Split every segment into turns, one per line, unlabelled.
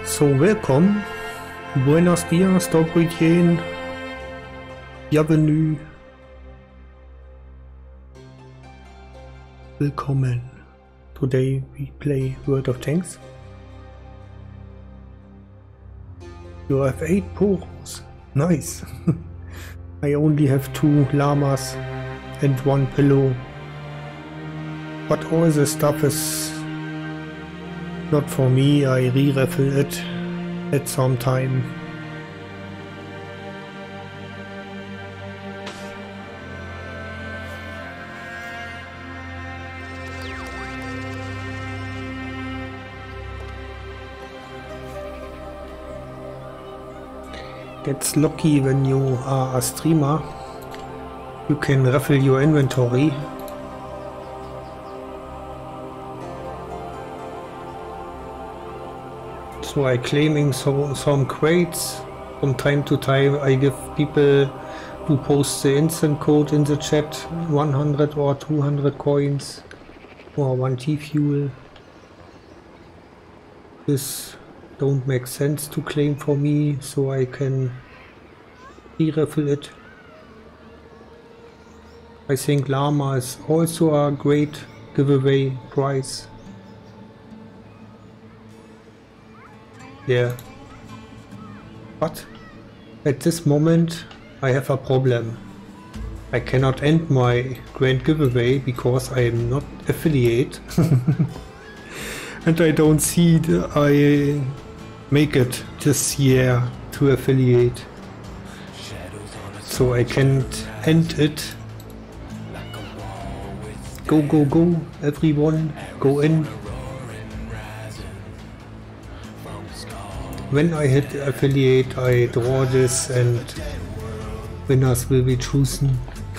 So, willkommen. Buenos dias, dobry dzień. Bienvenue. Willkommen. Today we play World of Tanks. You have 8 poros. Nice. I only have 2 llamas and 1 pillow. But all the stuff is not for me. I re-raffle it at some time. Gets lucky when you are a streamer. You can raffle your inventory. So I claiming some crates. From time to time I give people who post the instant code in the chat 100 or 200 coins or 1 T-fuel. This don't make sense to claim for me, so I can re-raffle it. I think llama is also a great giveaway prize. Yeah. But at this moment I have a problem. I cannot end my grand giveaway because I am not affiliate. And I don't see I make it this year to affiliate. So I can't end it. Go, go, go, everyone, go in. When I hit affiliate, I draw this and winners will be chosen.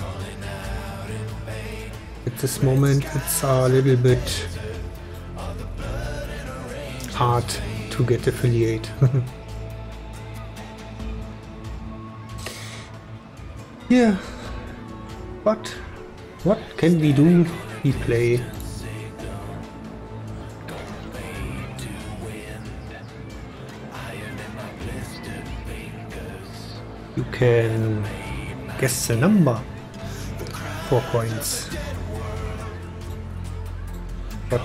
At this moment it's a little bit hard to get affiliate. Yeah, but what can we do? We play. You can guess the number for coins. But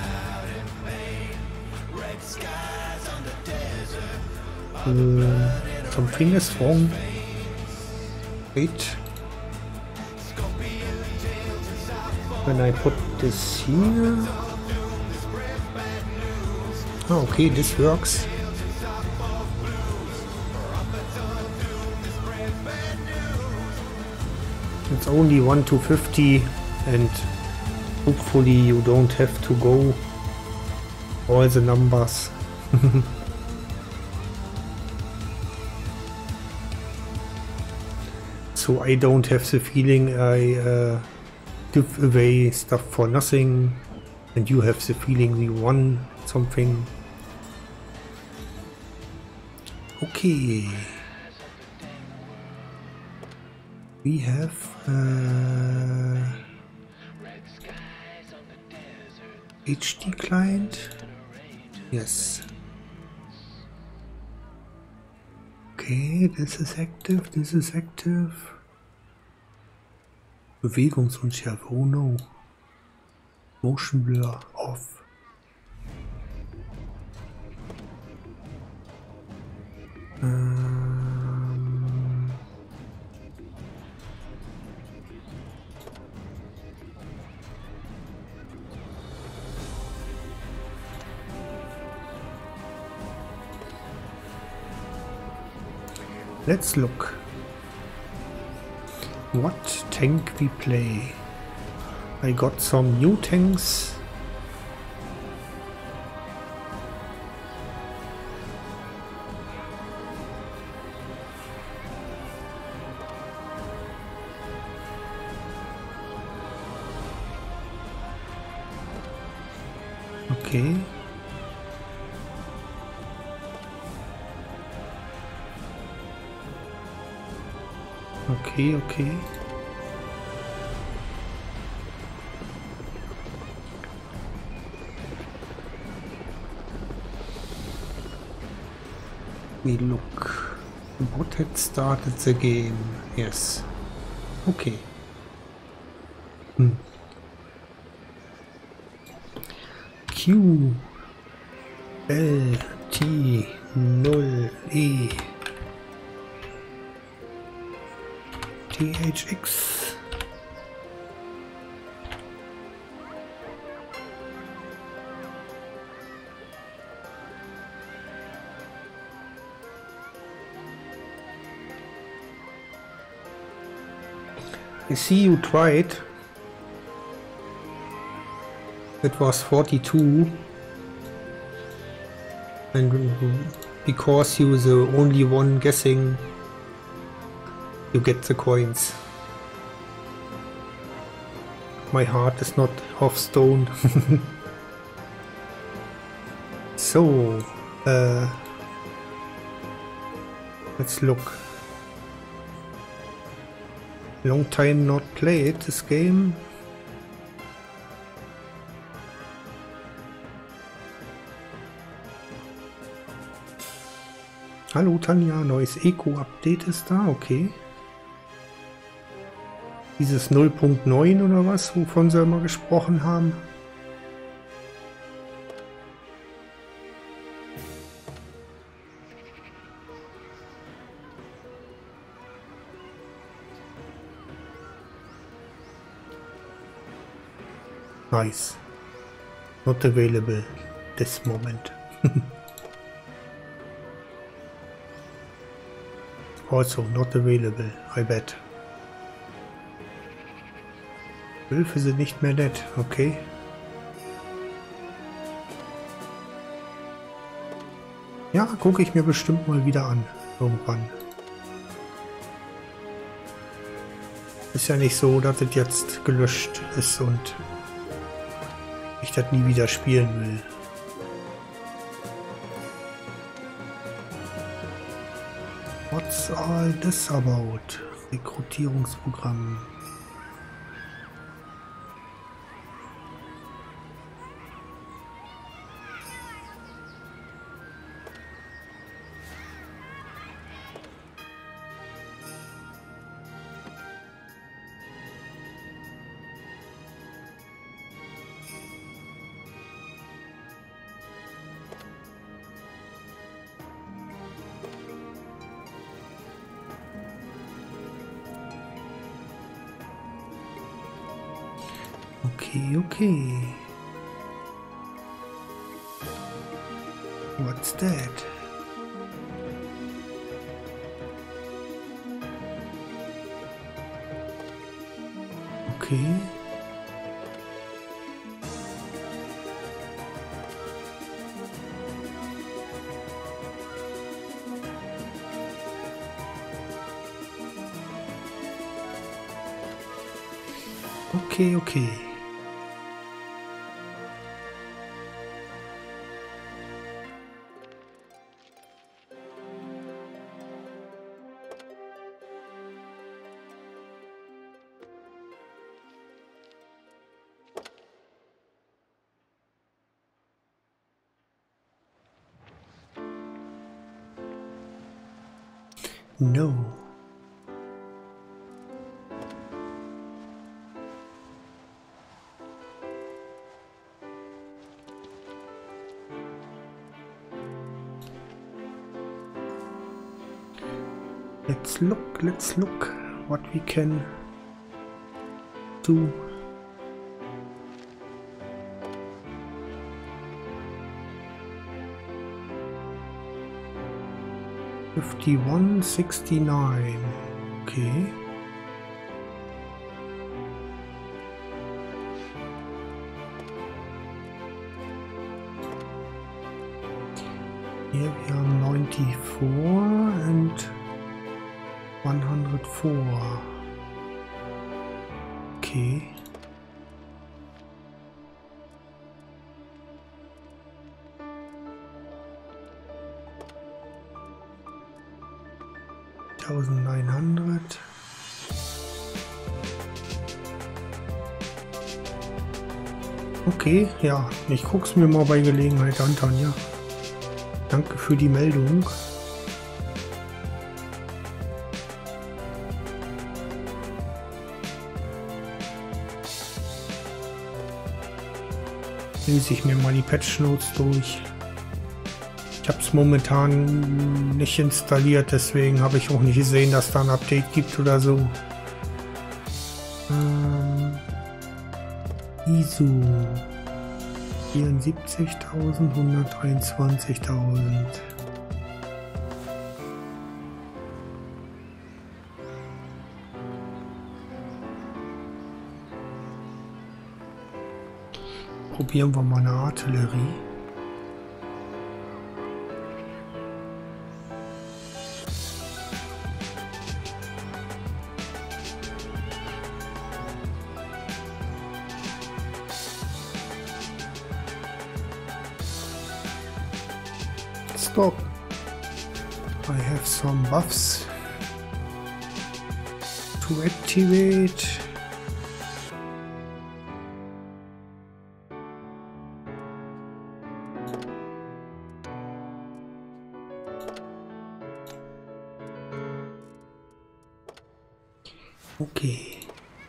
something is wrong. Wait. When I put this here. Oh, okay, this works. It's only 1 to 50 and hopefully you don't have to go all the numbers. So I don't have the feeling I give away stuff for nothing and you have the feeling we won something. Okay. We have HD client. Yes. Okay, this is active, this is active. Bewegungsunschärfe, oh no. Motion blur off. Let's look. What tank we play? I got some new tanks. Okay. Okay. We look. The bot had started the game. Yes. Okay. Q L T 0 E T H X. I see you tried. It was 42. And because you were the only one guessing, you get the coins. My heart is not of stone. So, let's look. Long time not played this game. Hallo Tanja, neues Eco-Update ist da, okay. Dieses 0.9 oder was, wovon sie immer gesprochen haben. Nice. Not available this moment. Also not available, I bet. Wölfe sind nicht mehr nett, okay. Ja, gucke ich mir bestimmt mal wieder an, irgendwann. Ist ja nicht so, dass das jetzt gelöscht ist und ich das nie wieder spielen will. What's all this about? Rekrutierungsprogramm. Okay. What's that? Okay. Okay. No. Let's look what we can do. $51.69. Okay. Hier wir haben 94 und 104. Okay. $1,900. Okay, ja, ich guck's mir mal bei Gelegenheit an, Tanja. Danke für die Meldung. lese ich mir mal die Patch Notes durch. Ich habe es momentan nicht installiert, deswegen habe ich auch nicht gesehen, dass da ein Update gibt oder so. ISO 74.000, 123.000. Probieren wir mal eine Artillerie. Stop. I have some buffs to activate. Okay.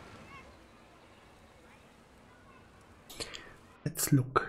Let's look.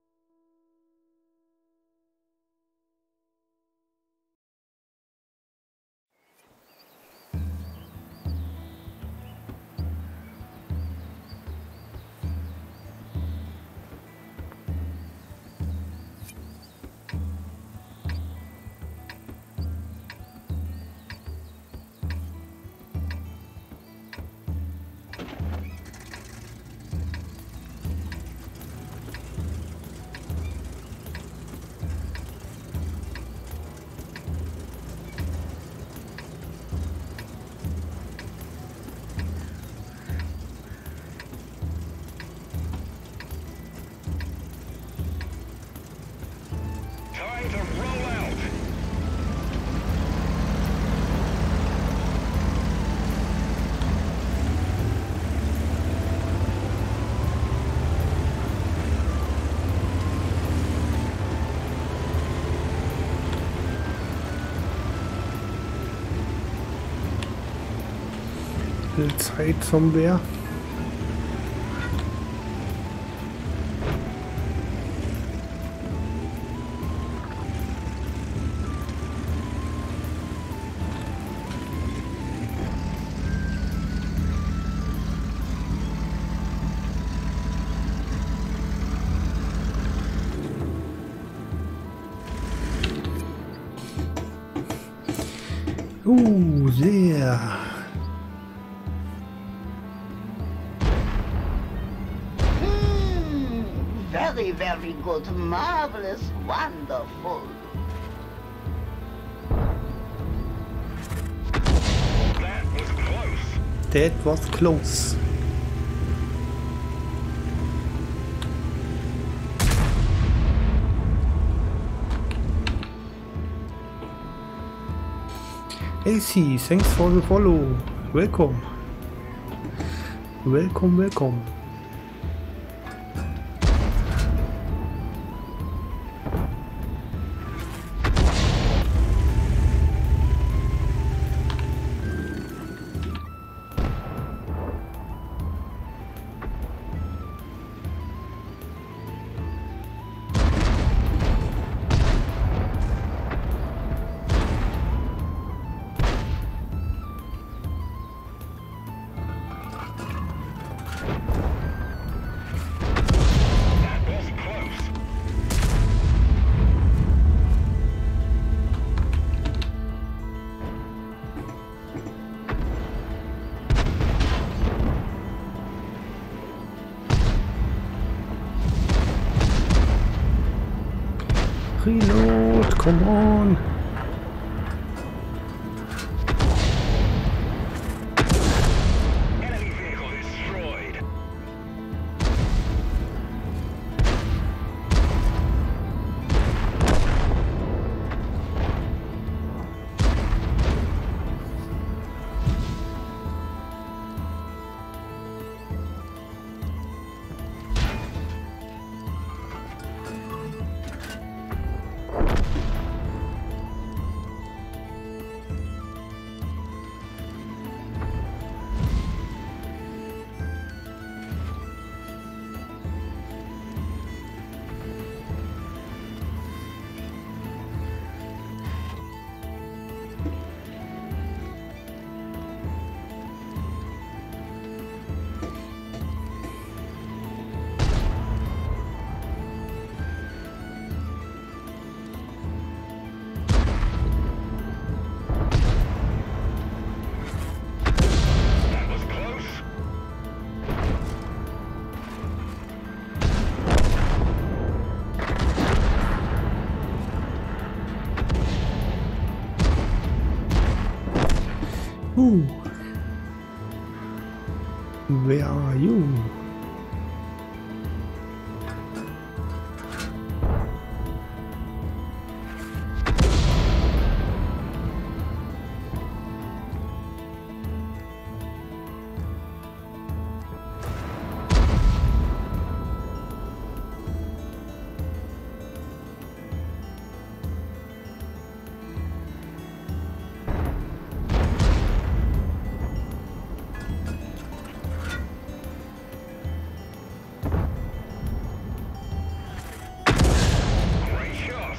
Zeit somewhere. Sehr.
Very, very good. Marvelous. Wonderful.
That was close.
That was close. AC, thanks for the follow. Welcome. Welcome, welcome. Reload, come on.
Enemy vehicle destroyed.
Ooh. Where are you?
Great shot.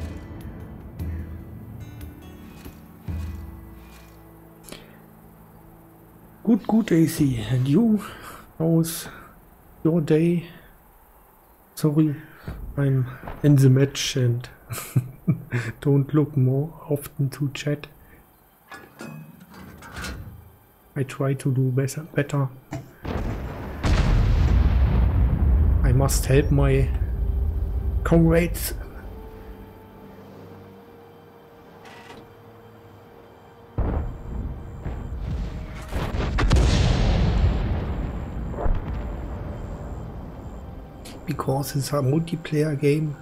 Good, AC. And you? How's your day? Sorry, I'm in the match and don't look more often to chat. I try to do better. I must help my comrades. Because it's a multiplayer game.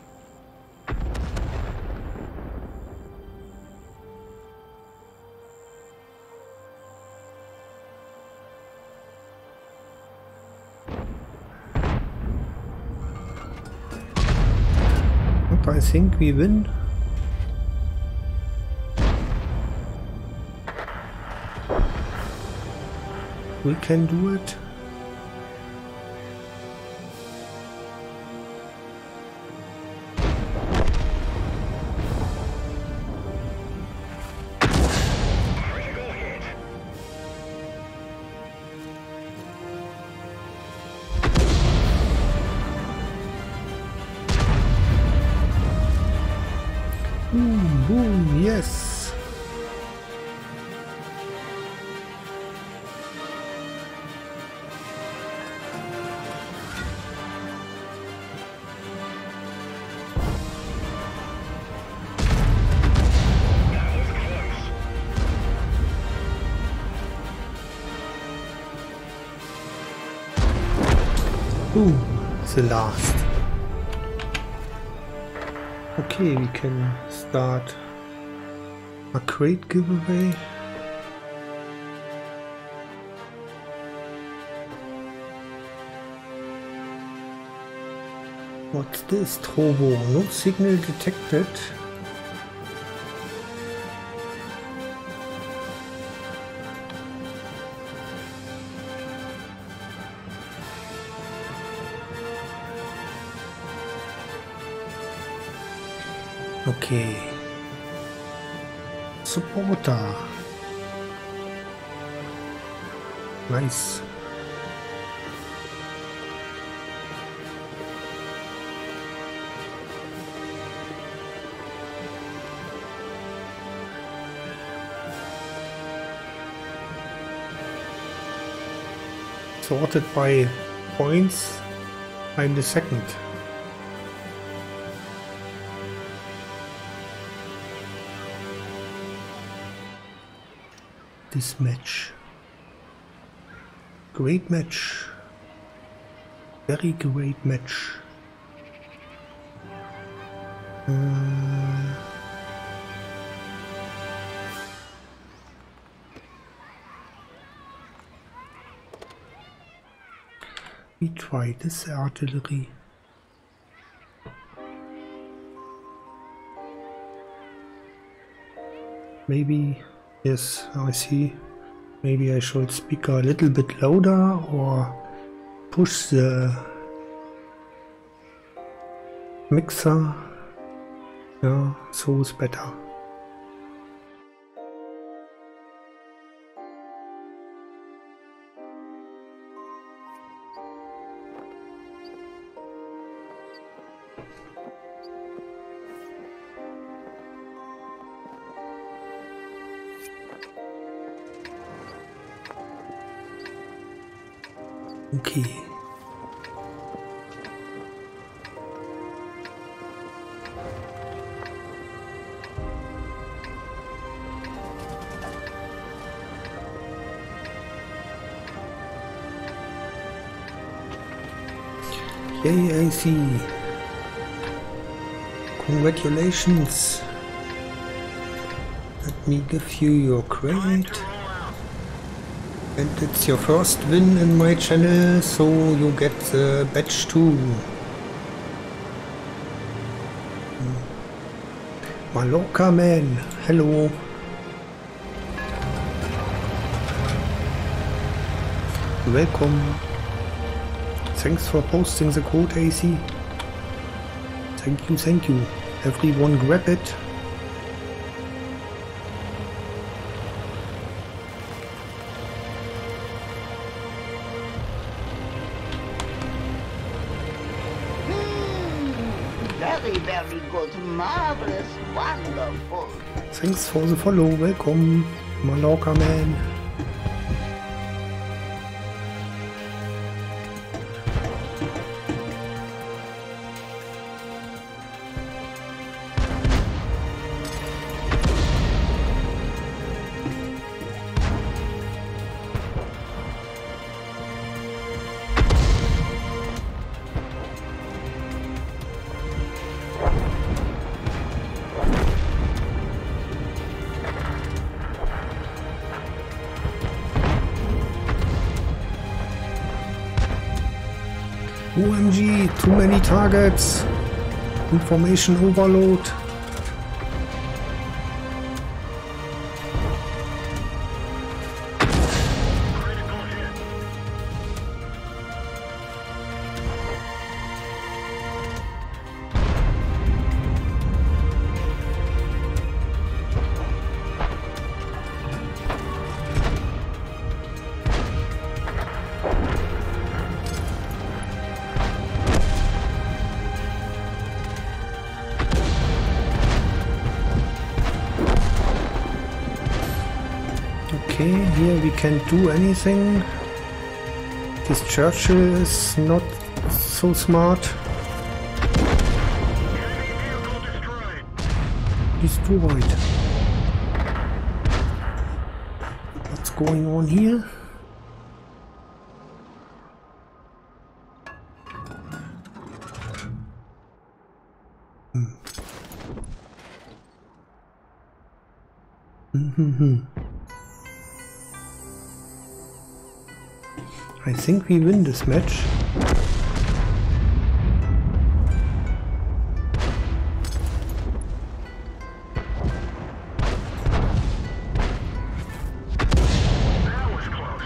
And I think we win. We can do it.
Critical hit.
Boom, yes.
That was close.
Boom, the last. Okay, we can start a crate giveaway. What's this? Trovo, no signal detected. Okay. Supporter. Nice. Sorted by points. I'm the second. This match. Great match. Very great match. We try this artillery. Maybe, yes, I see. Maybe I should speak a little bit louder or push the mixer. Yeah, so is better. Okay. Yay, AC. Congratulations. Let me give you your crate. And it's your first win in my channel, so you get the badge too. Mallorca man, hello. Welcome. Thanks for posting the code, AC. Thank you, thank you. Everyone grab it.
Very good, marvelous, wonderful.
Thanks for the follow. Welcome, Mallorca man. OMG, too many targets. Information overload. Okay, here we can't do anything. This Churchill is not so smart. Destroyed. What's going on here? I think we win this match.
That was close.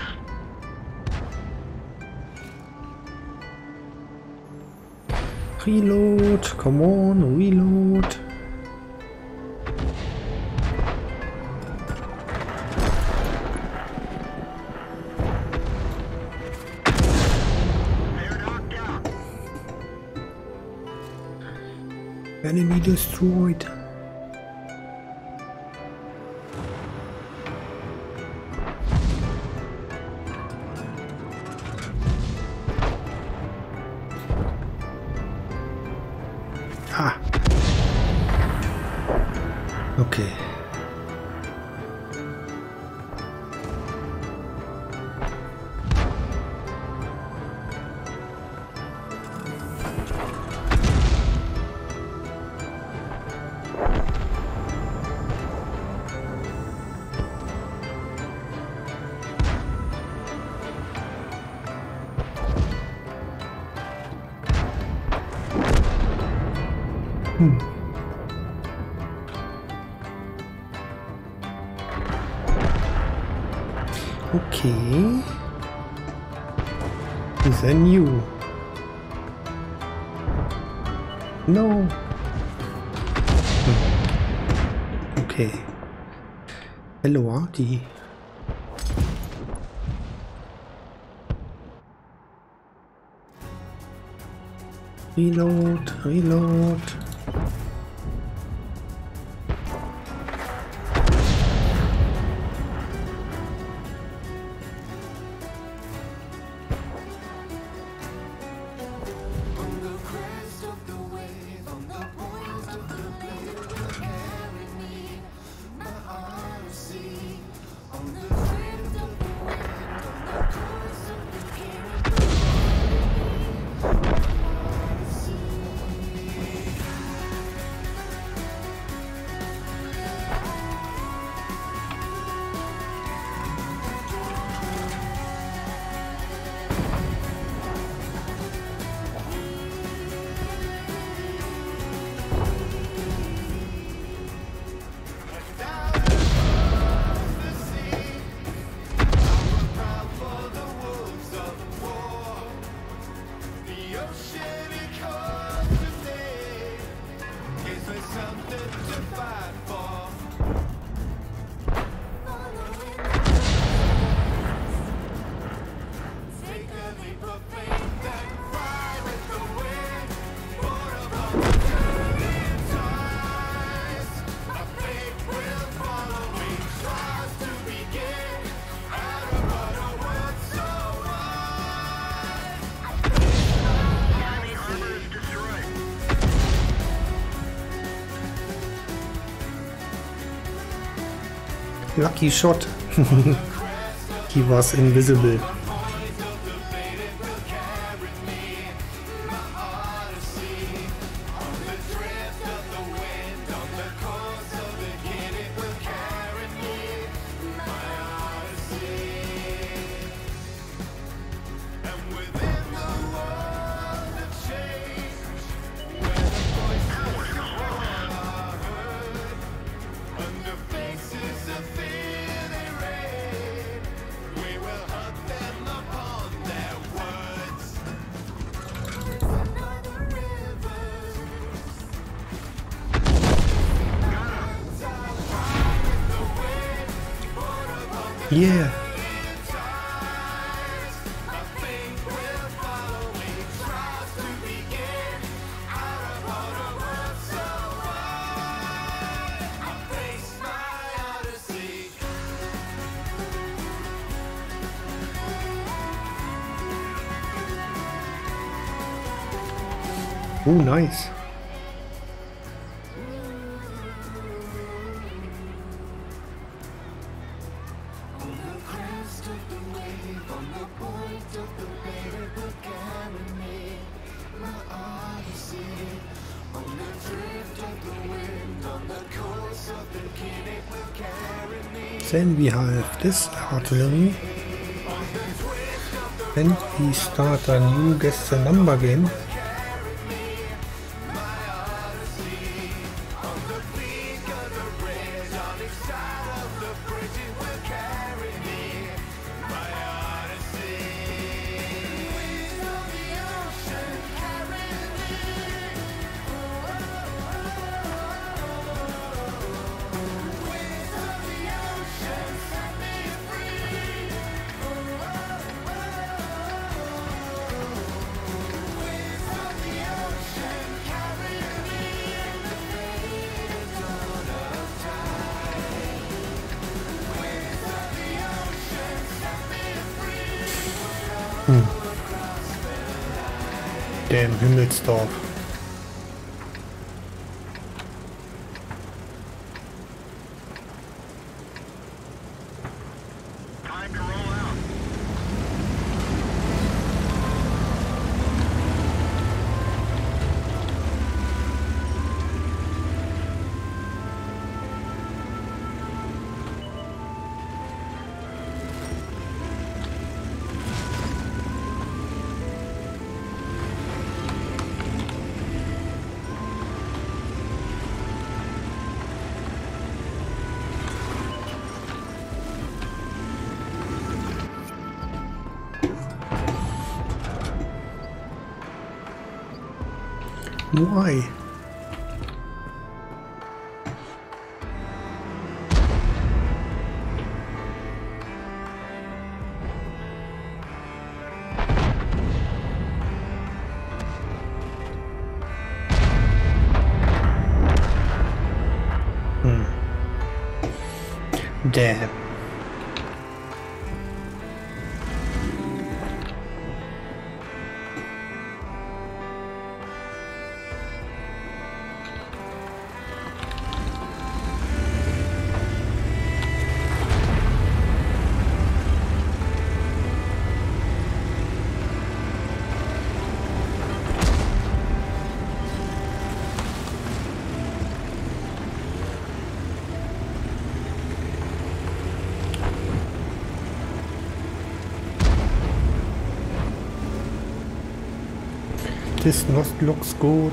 Reload, come on, reload. Enemy destroyed. Ah. Okay. Okay. Then you. No. Okay. Hello, Artie. Reload, reload. Lucky shot. He was invisible. Yeah. Oh, nice. Then we have this artillery, and we start a new guess the number game. Damn Himmelsdorf.
Time to roll out.
Why? Damn. This not looks good.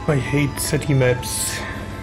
I hate city maps.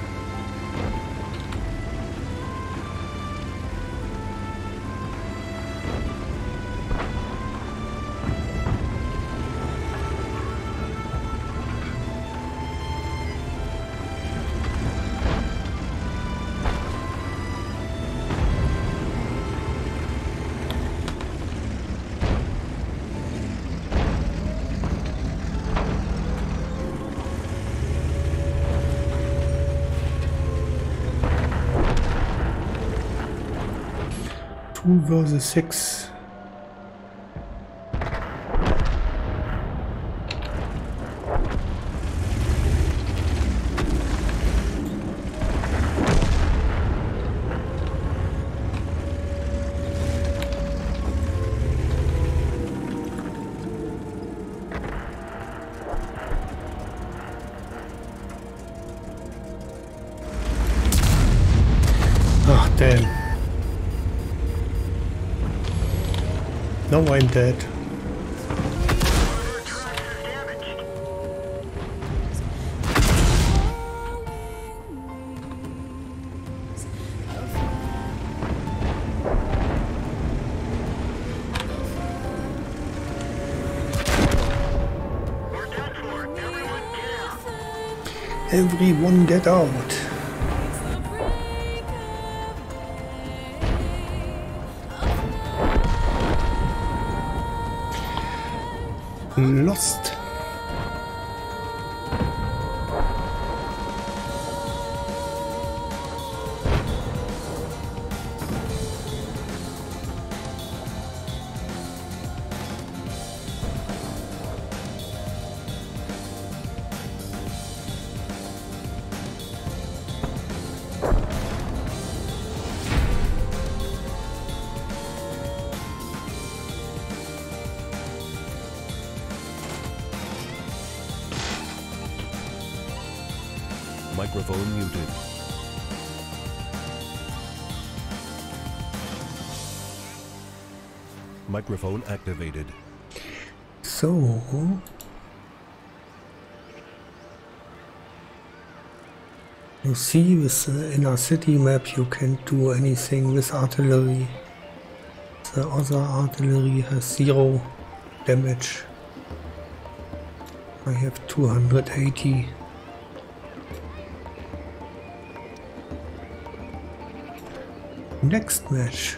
Two versus 6. Ah, damn. No, I'm dead. Everyone get out. Lost.
Microphone muted. Microphone activated.
So, you see, with the inner city map you can't do anything with artillery. The other artillery has 0 damage. I have 280. Next match.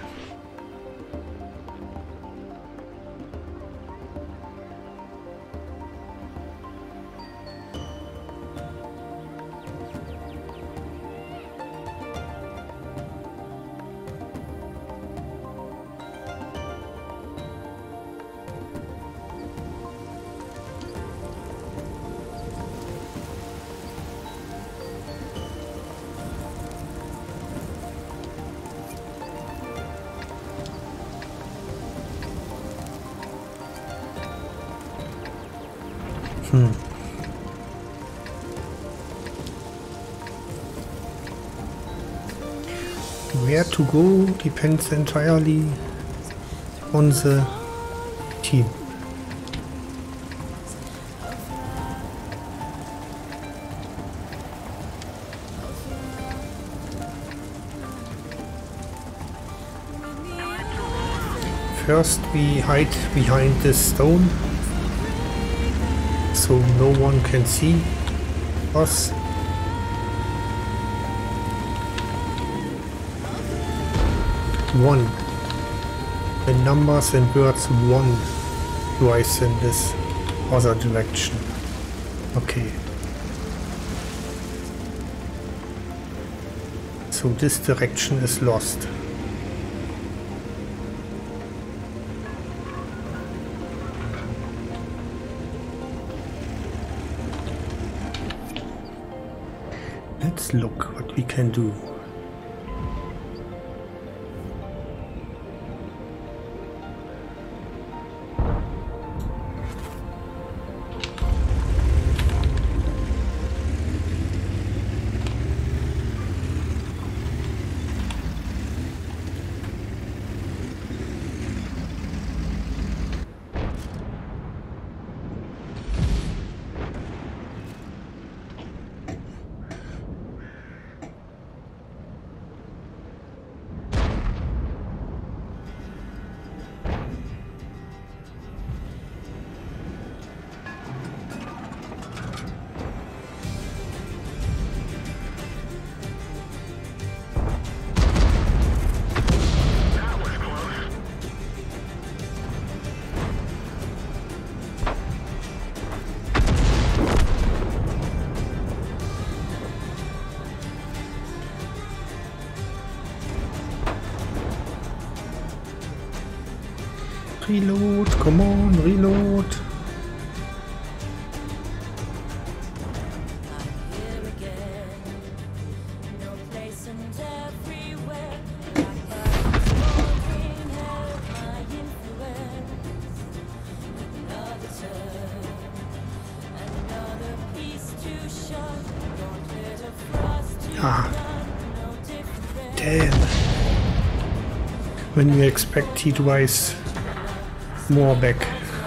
Where to go depends entirely on the team. First we hide behind this stone so no one can see us. One. The numbers and words 1 drives in this other direction. Okay. So this direction is lost. Let's look what we can do. Reload, come on, reload. Ah, damn. When you expect Heatwise more back.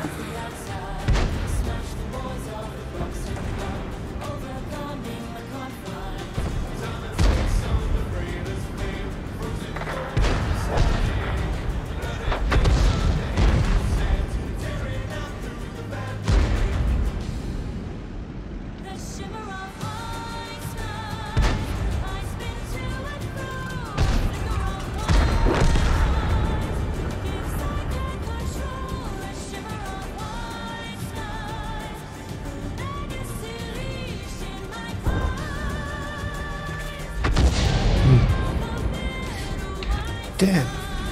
Damn.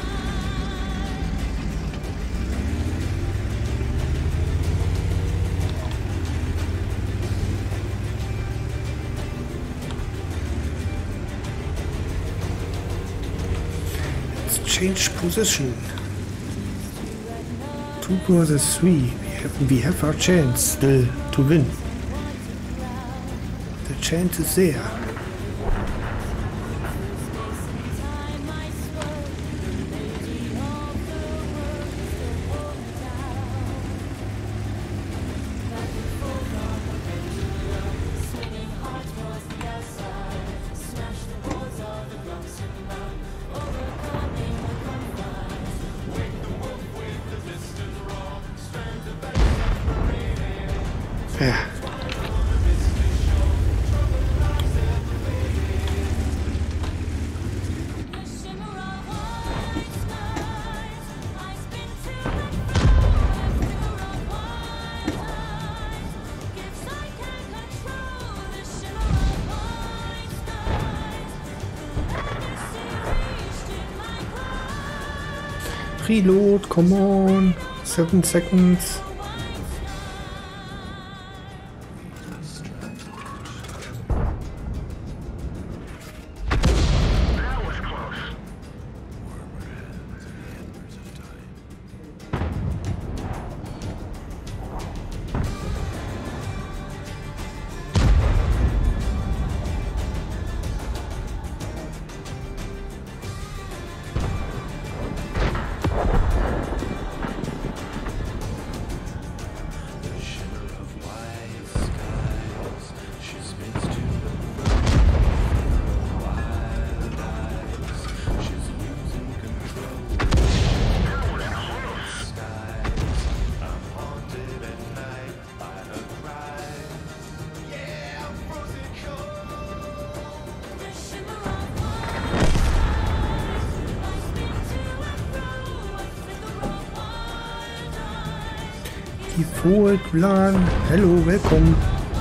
Let's change position. 2 versus 3. We have our chance still to win. The chance is there. Yeah. Reload, come on. 7 seconds. Default Plan. Hello, welcome.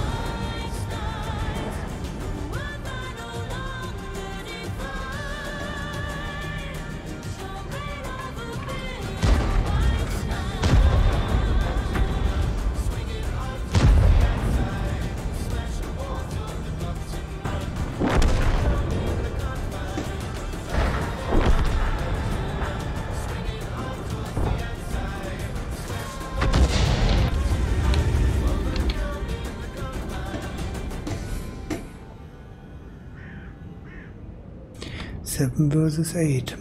Seven versus 8.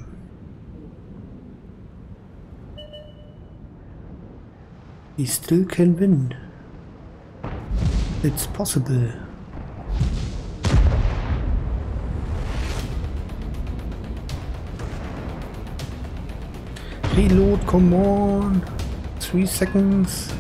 We still can win. It's possible. Reload, come on. 3 seconds.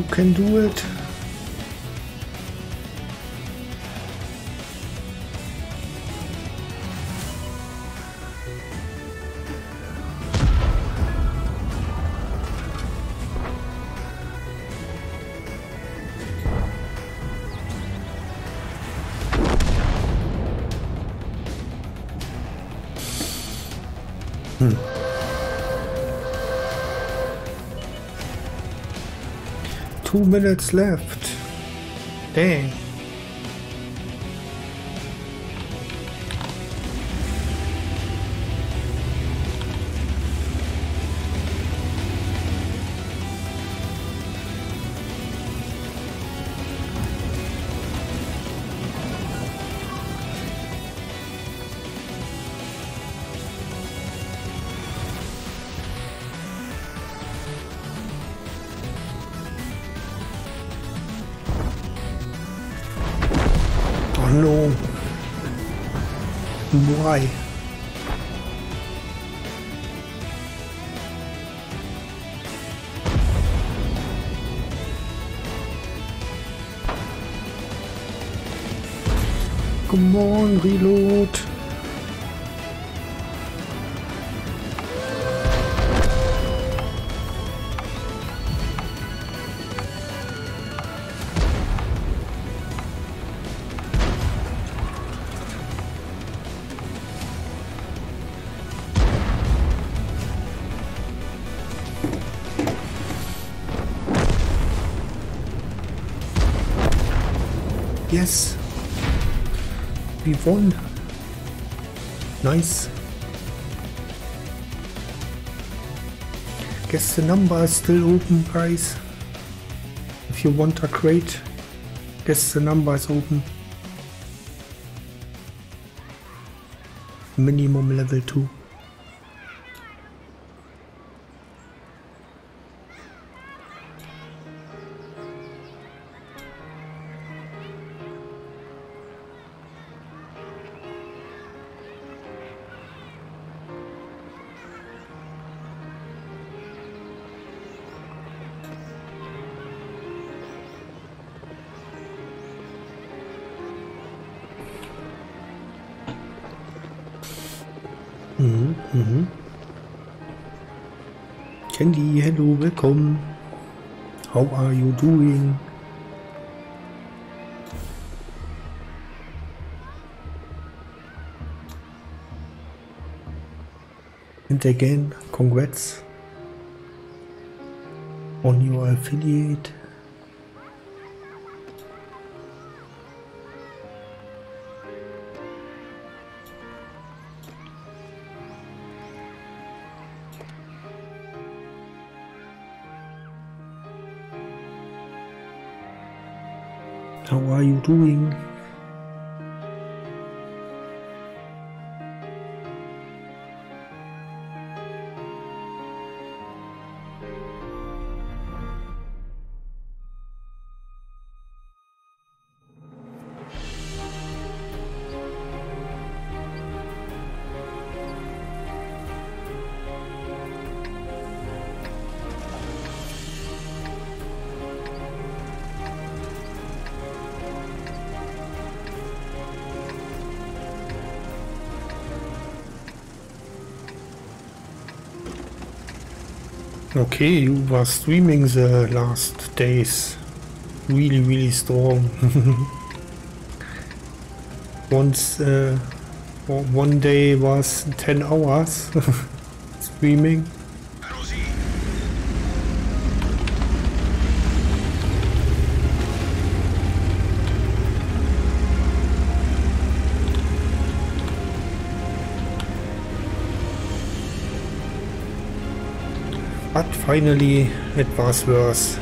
can do it. Hmm. 2 minutes left. Dang. Oh no. Why? Come on, reload. Yes, we won. Nice. Guess the number is still open, guys. If you want a crate, guess the number is open. Minimum level 2. Candy, hello, welcome. How are you doing? And again, congrats on your affiliate. How are you doing? Okay, you were streaming the last days. Really strong. One day was 10 hours streaming. But finally it was worse.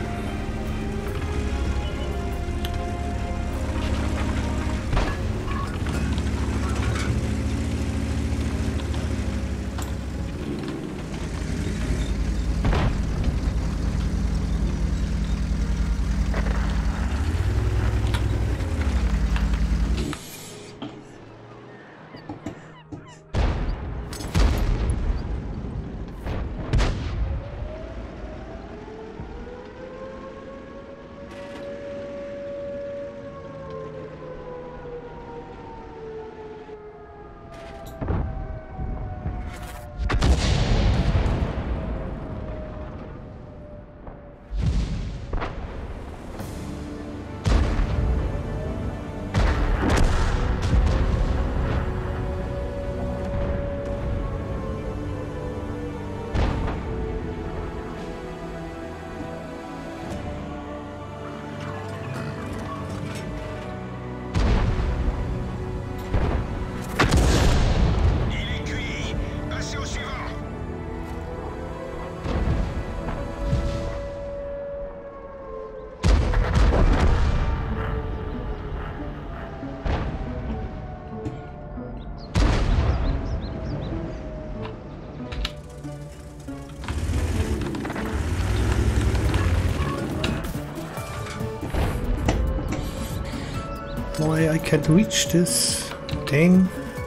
why I can't reach this. Dang.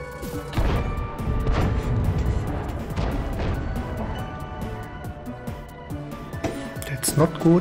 That's not good.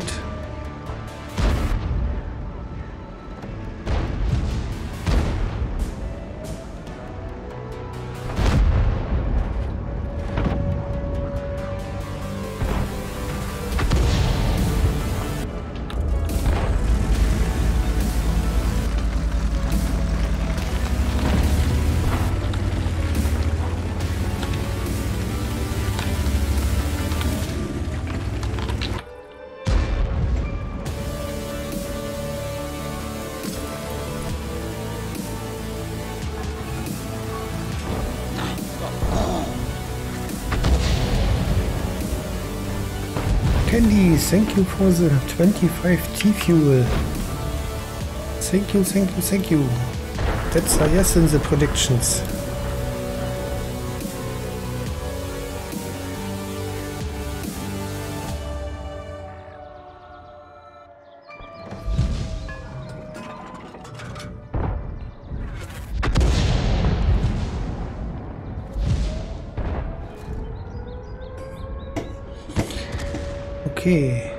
Candy, thank you for the 25 T-Fuel. Thank you, thank you, thank you. That's a yes in the predictions. Okay.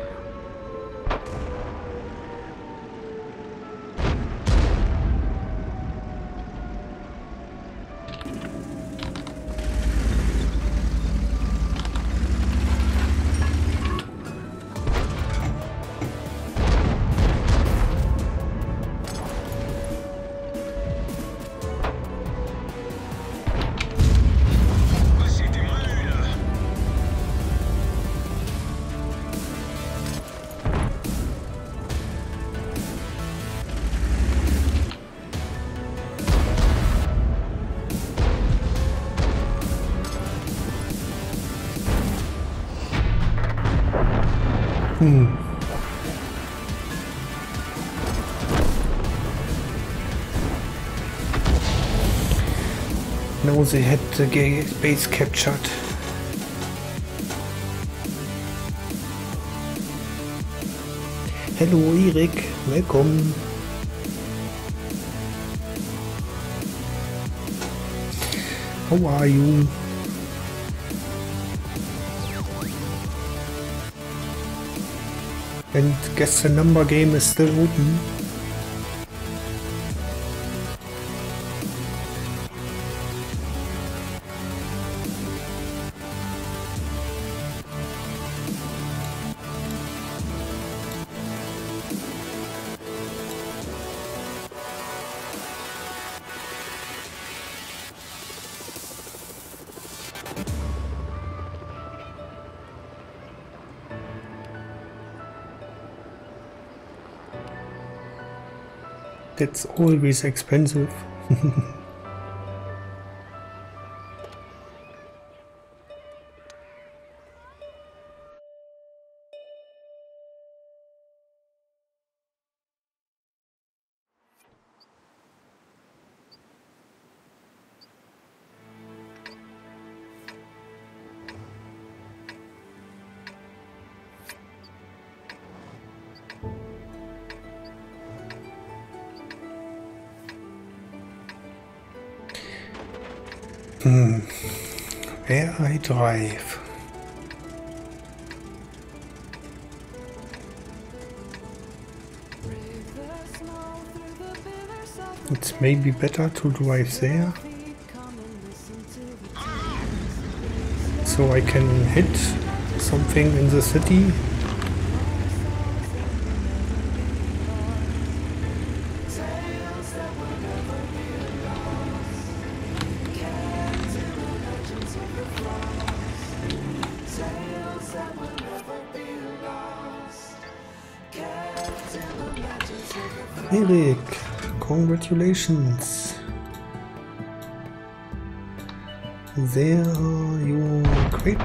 No, they had the base captured. Hello Erik, welcome. How are you? And guess the number game is still open. That's always expensive. Where I drive. It's maybe better to drive there, so I can hit something in the city. Erik, congratulations. There you quit.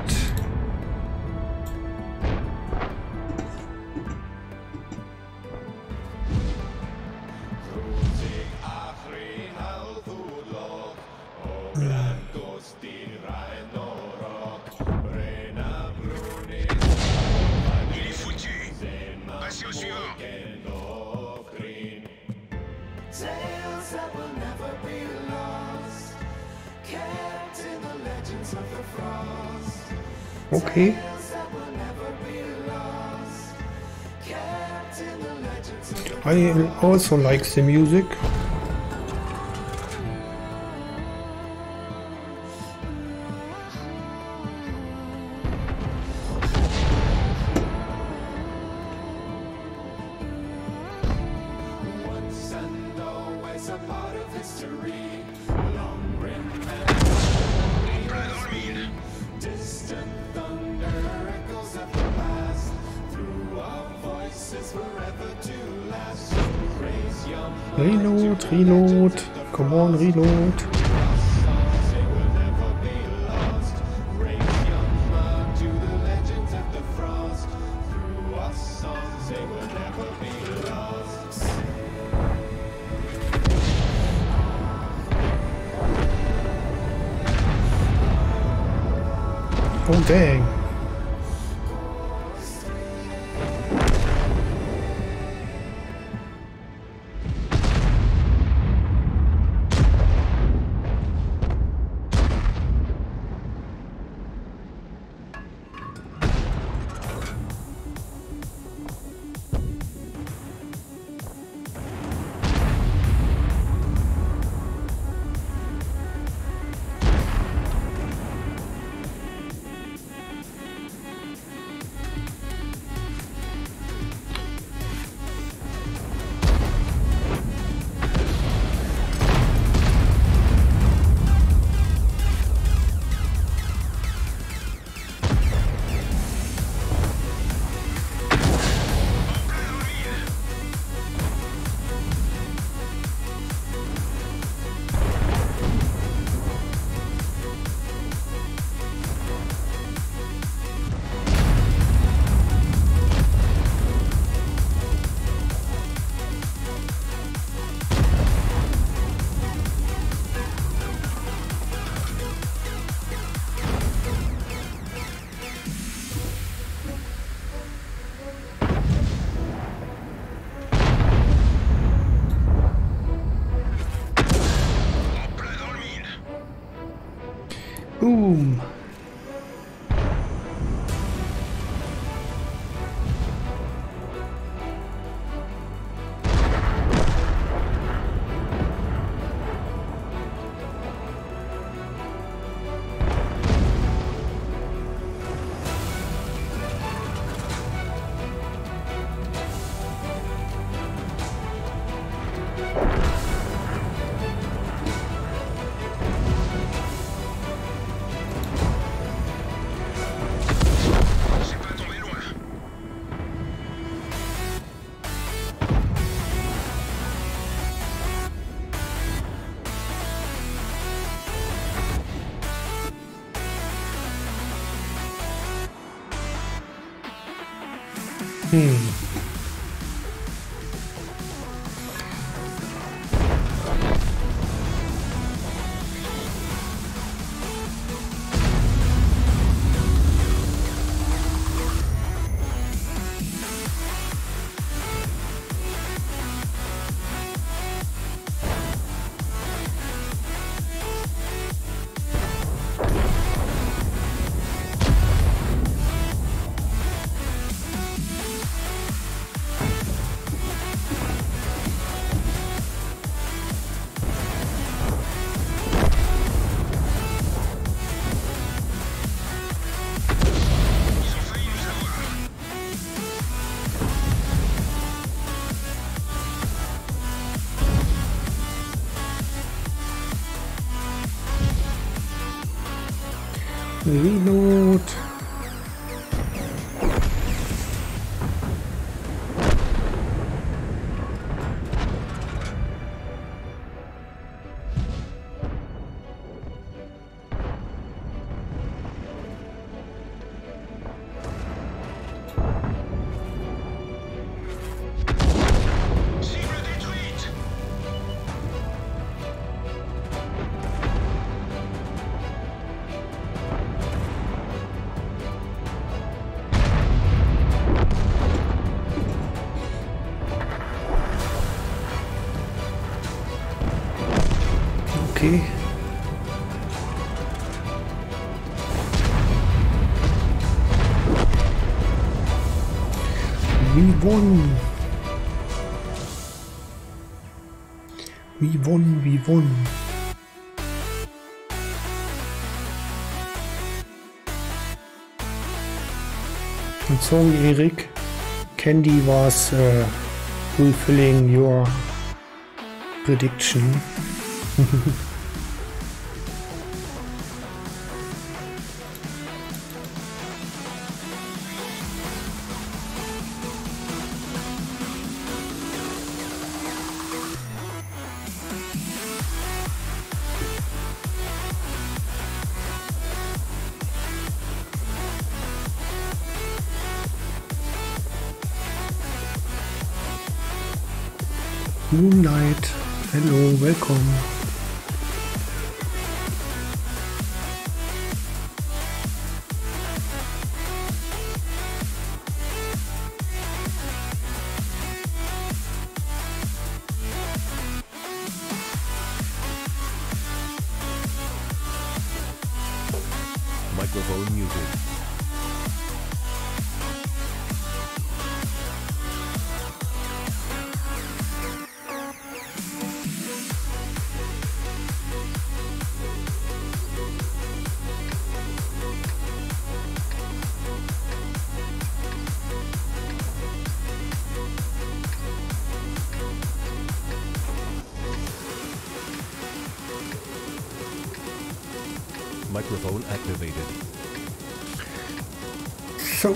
Il est foutu. Passez au suivant.
Sail
Okay. I also like the music. Reload, reload. Come on, reload. Oh dang. Boom. Reload. Okay. won! We won, we won! And sorry, Eric, Candy was fulfilling your prediction. Moonlight, hello, welcome.
Microphone muted. Microphone activated.
So,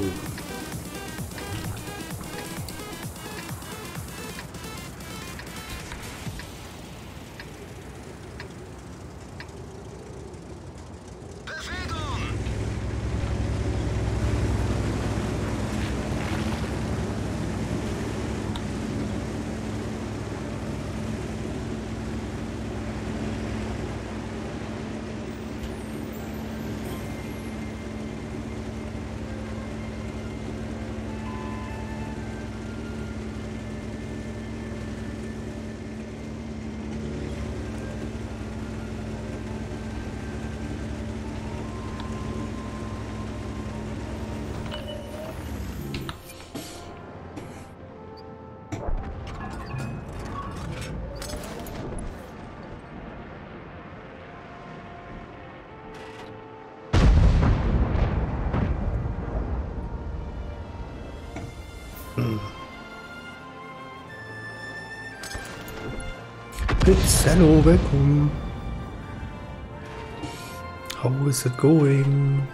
Fritz, hello, welcome. How is it going?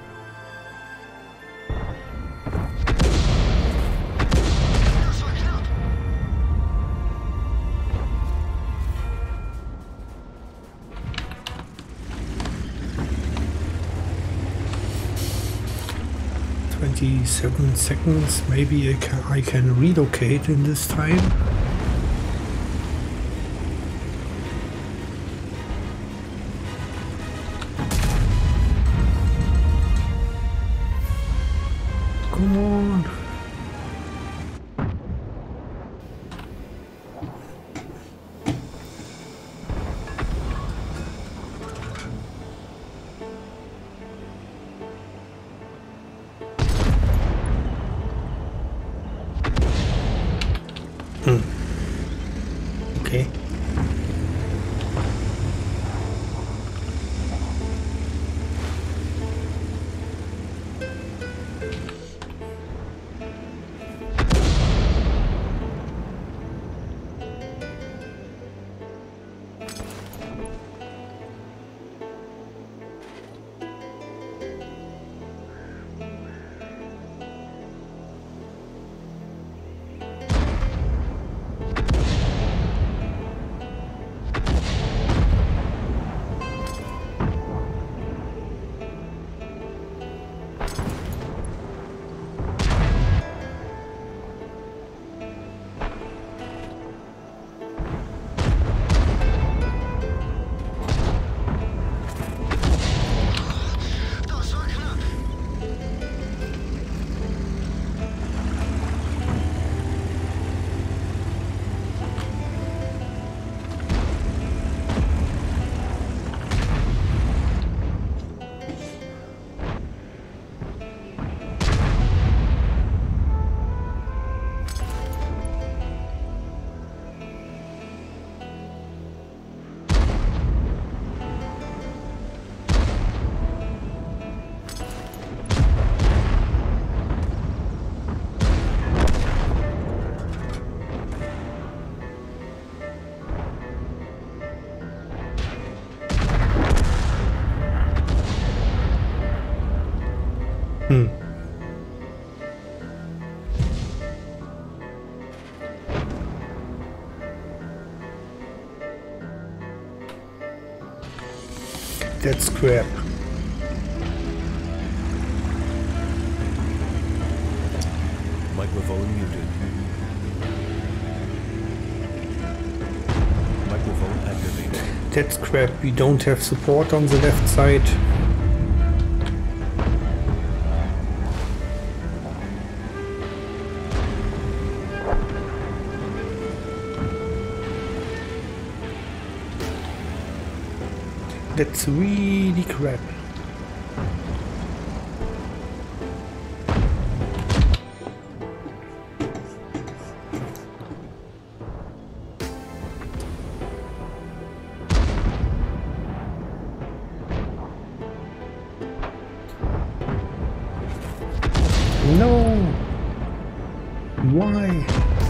"27 seconds, maybe I can relocate in this time." Come on. Okay. That's crap.
Microphone muted. Microphone activated.
That's crap. We don't have support on the left side. That's really crap. No! Why?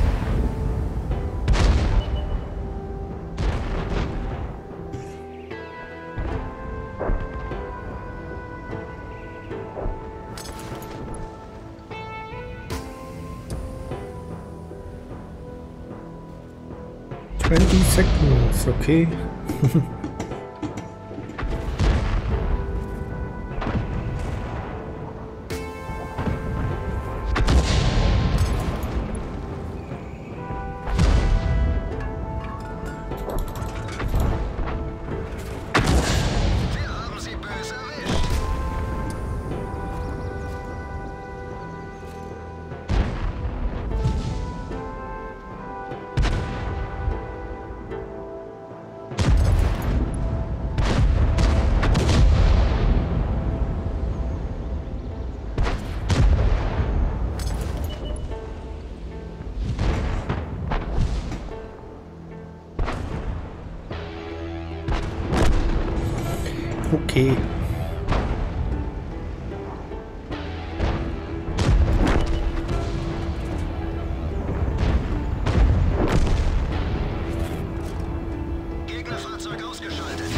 Seconds, okay. Okay.
Gegnerfahrzeug ausgeschaltet.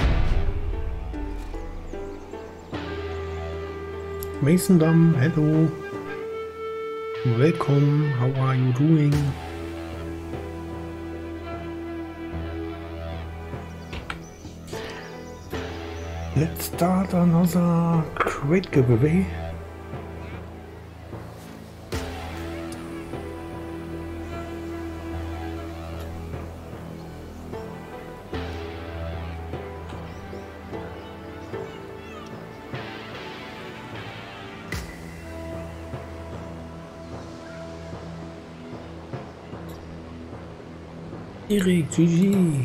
Masondam, hello. Welcome. How are you doing? Let's start another crate giveaway. Eric, GG.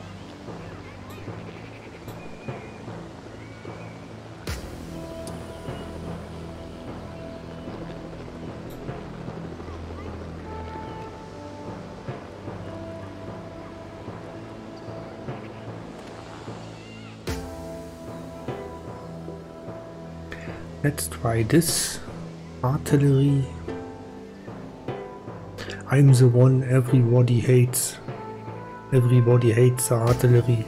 Let's try this artillery. I'm the one everybody hates. Everybody hates the artillery.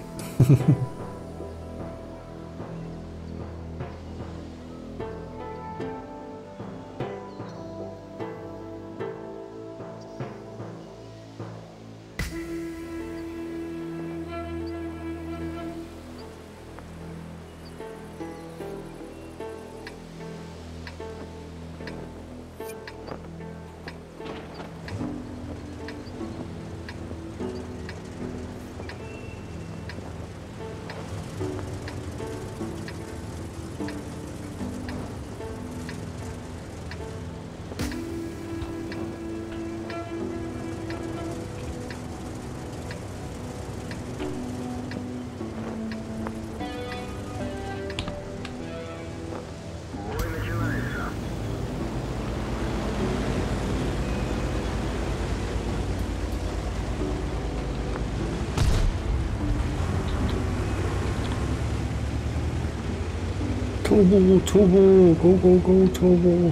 Turbo, turbo, go, go, go, turbo.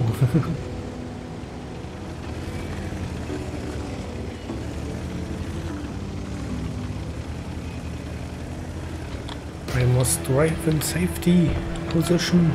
I must drive in safety position.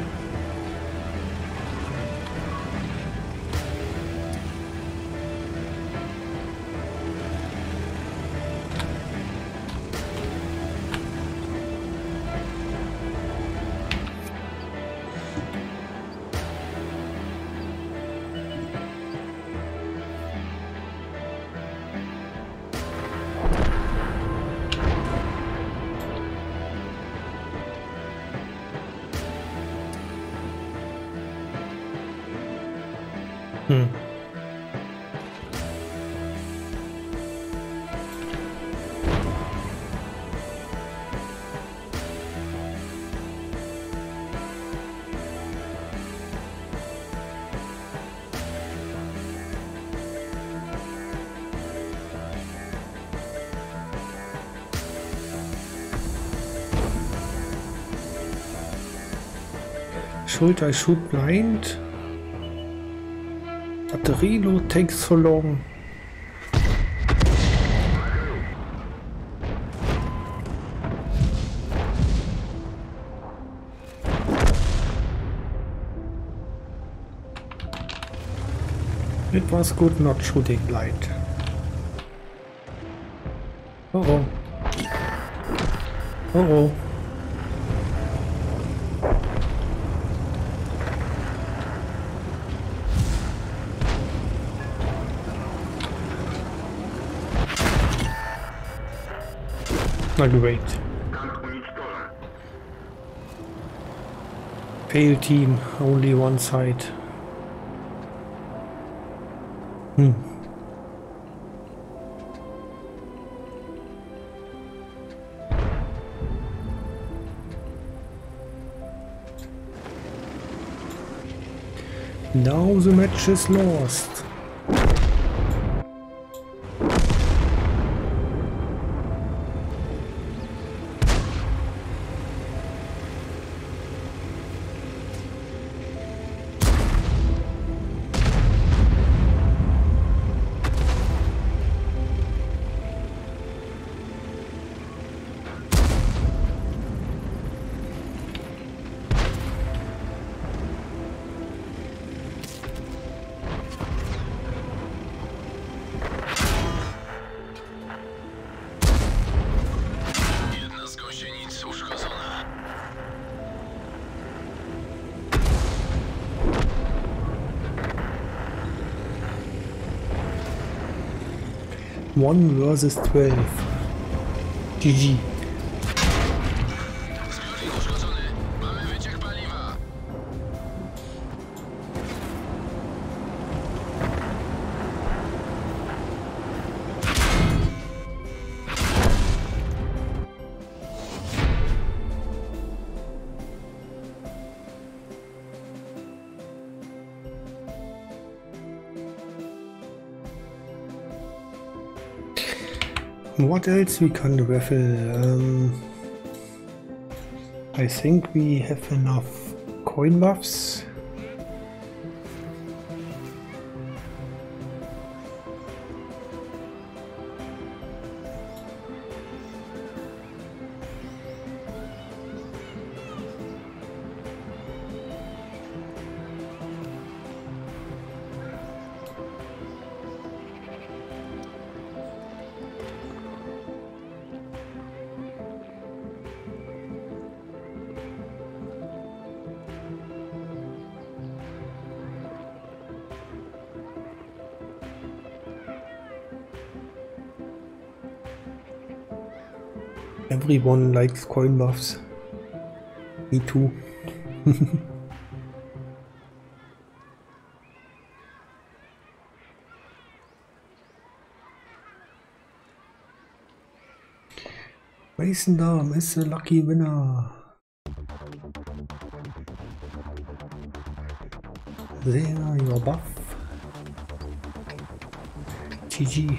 Should I shoot blind? But the reload takes so long. It was good not shooting blind. Uh-oh. Uh-oh. Great. Fail team, only one side. Now the match is lost. One versus 12. GG. What else we can raffle? I think we have enough coin buffs. Everyone likes coin buffs. Me too. Mason Dam is the lucky winner. There, your buff. GG.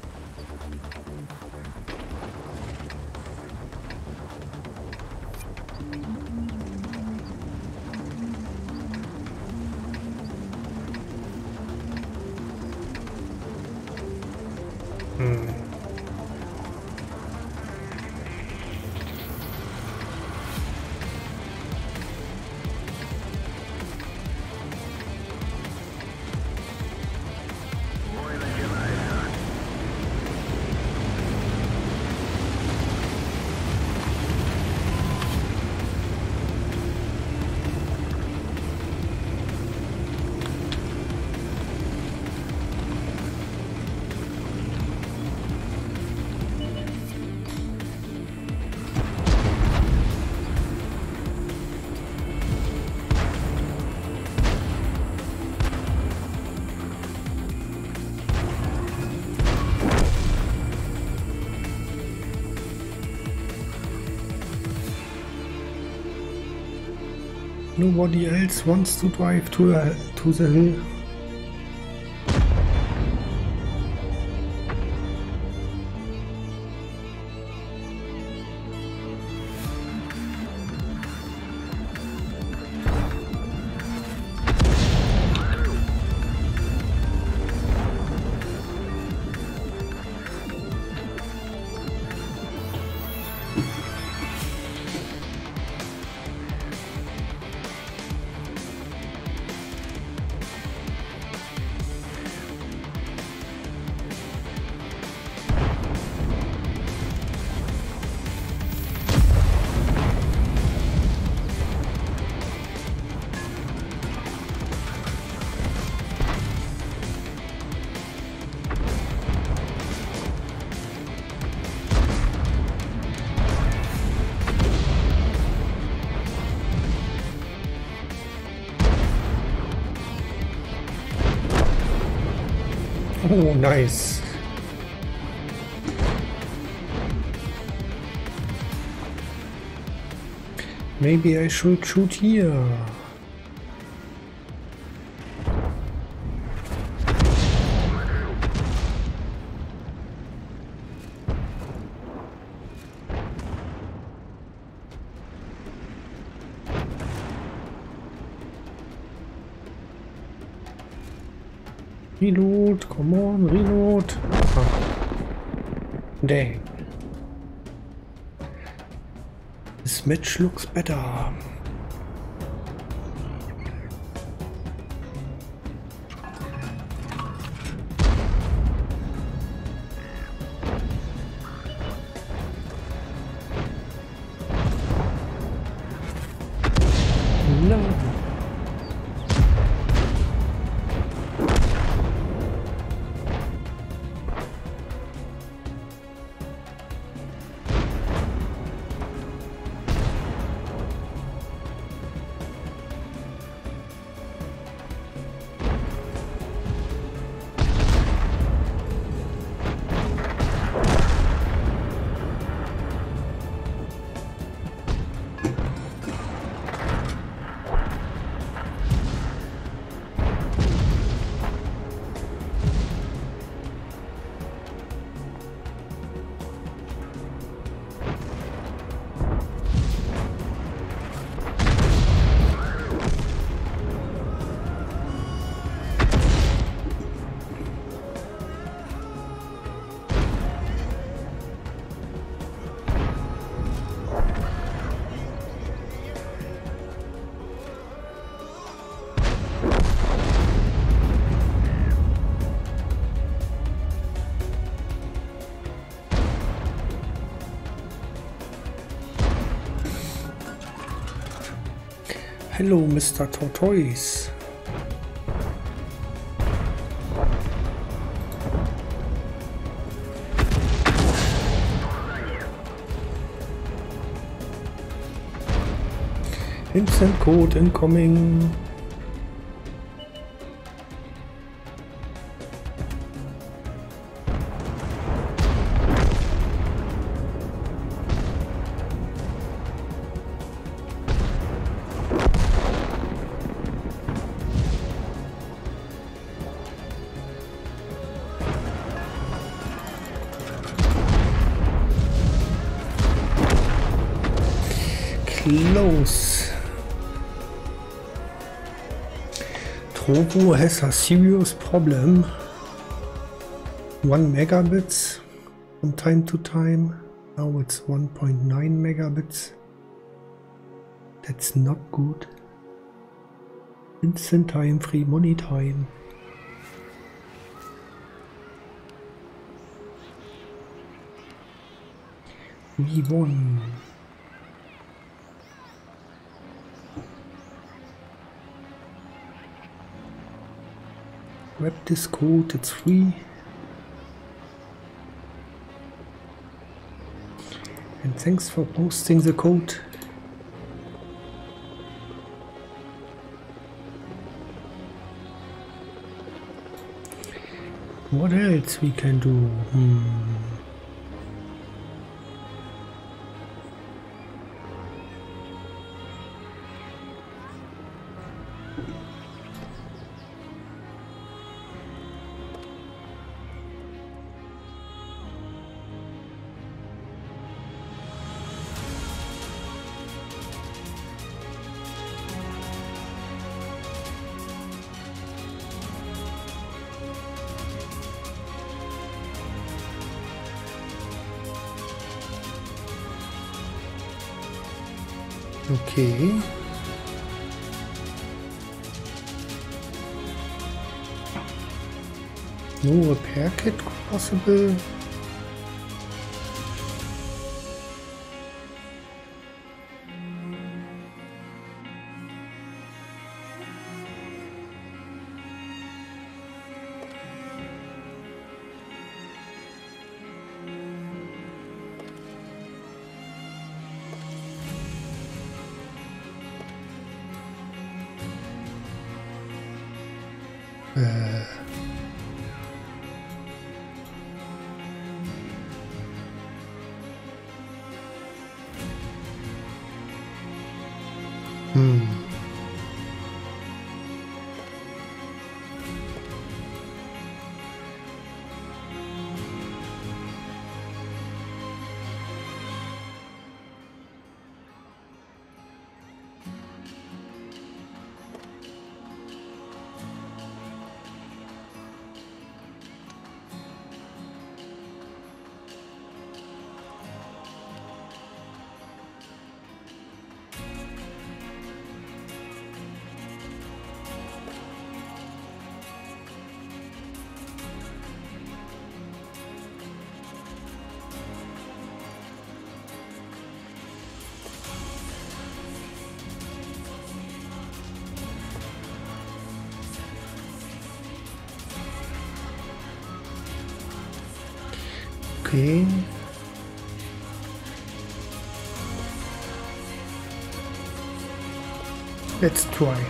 Nobody else wants to drive to the hill. Oh, nice. Maybe I should shoot here. Reload, come on, reload. Ah. Dang. This match looks better. No. Hello, Mr. Tortoise. Instant code incoming. Close. Trovo has a serious problem. 1 megabits from time to time. Now it's 1.9 megabits. That's not good. Instant time, free money time. We won. Grab this code, it's free. And thanks for posting the code. What else we can do? Okay. No repair kit possible. Okay. Let's try.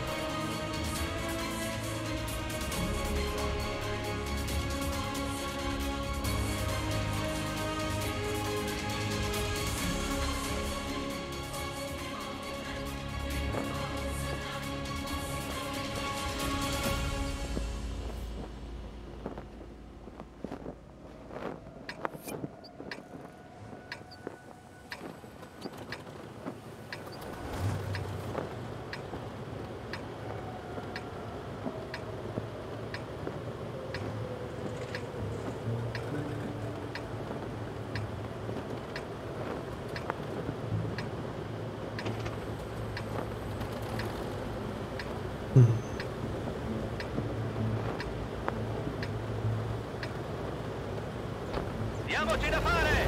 Diamoci da fare!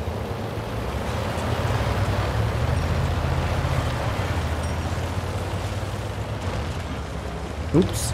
Oops.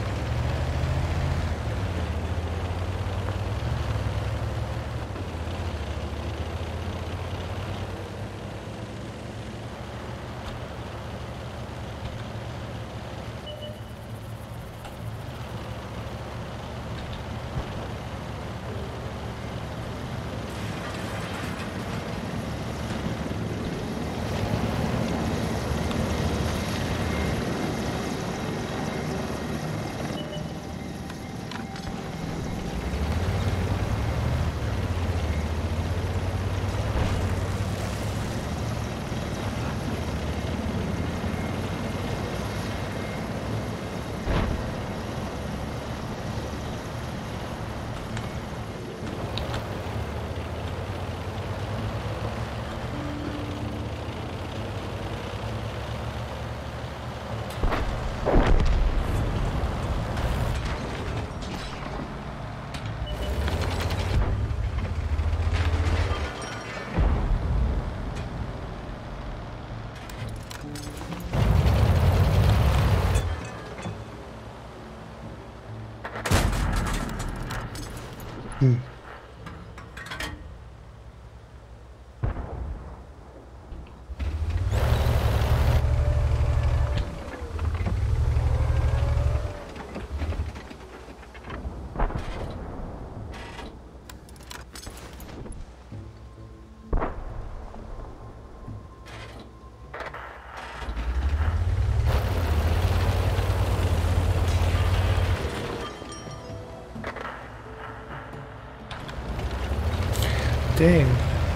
Damn.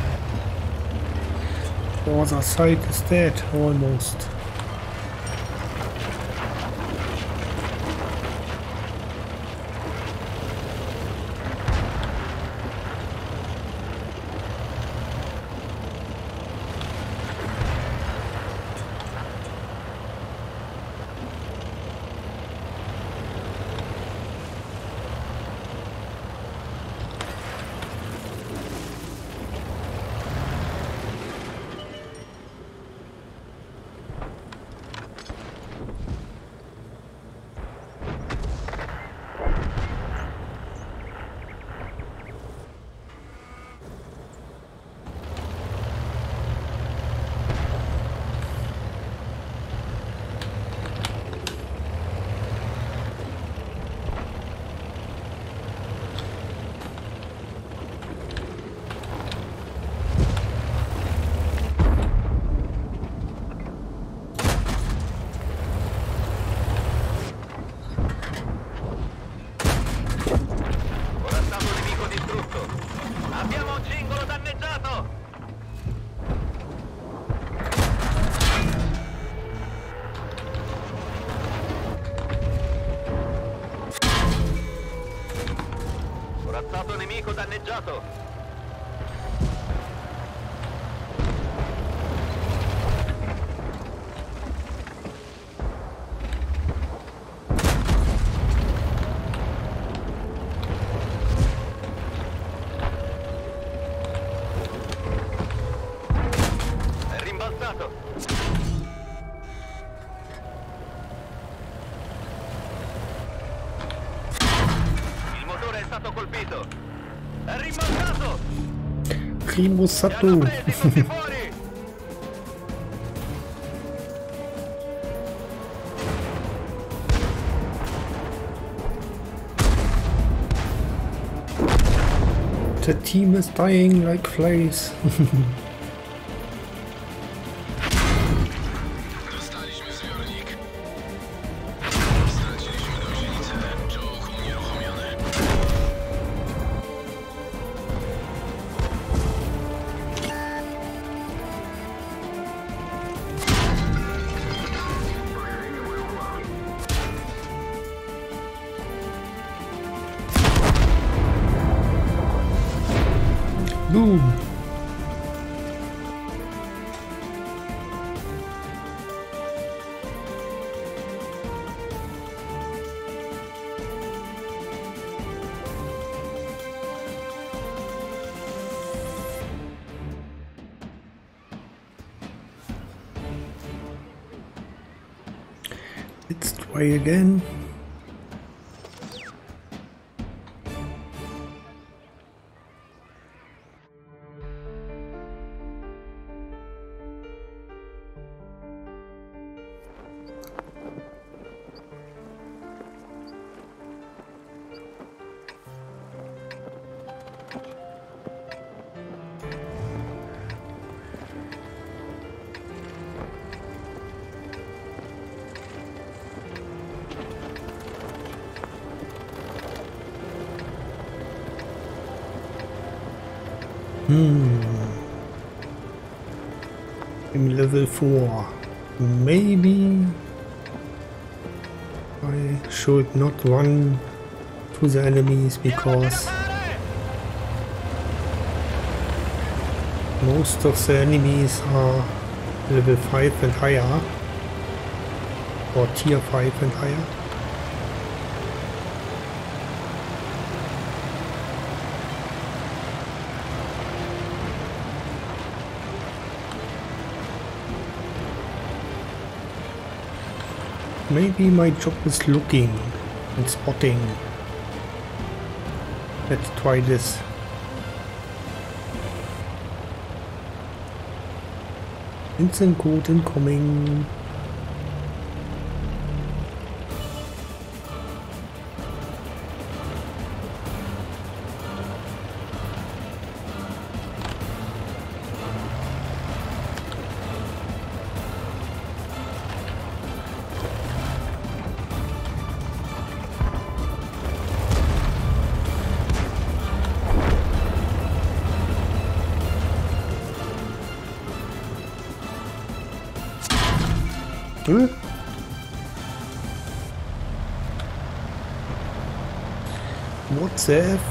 The other side is dead, almost.
danneggiato. È rimbalzato. Il motore è stato colpito. È rimbalzato.
Primo
Li hanno
Sato.
presi, fatti fuori.
The team is dying like flies.
Dostaliśmy zbiornik. Straciliśmy gąsienicę. Czołg unieruchomiony.
Boom. Let's try again. In level 4. Maybe I should not run to the enemies because most of the enemies are level 5 and higher, or tier 5 and higher. Maybe my job is looking and spotting. Let's try this. Instant code incoming. What's F?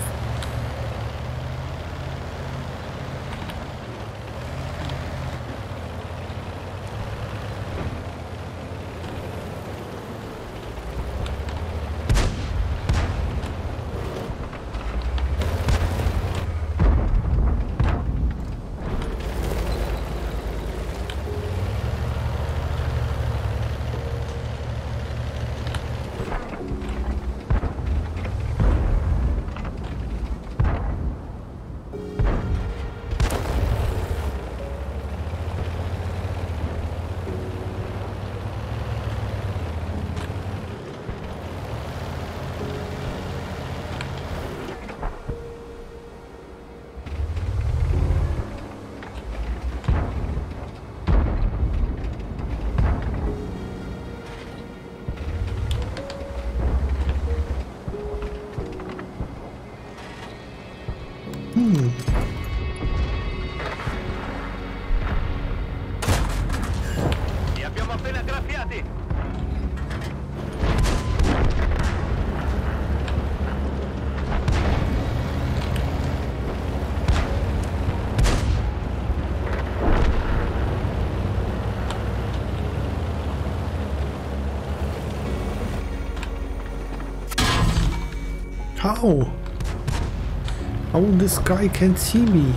How? How this guy can see me?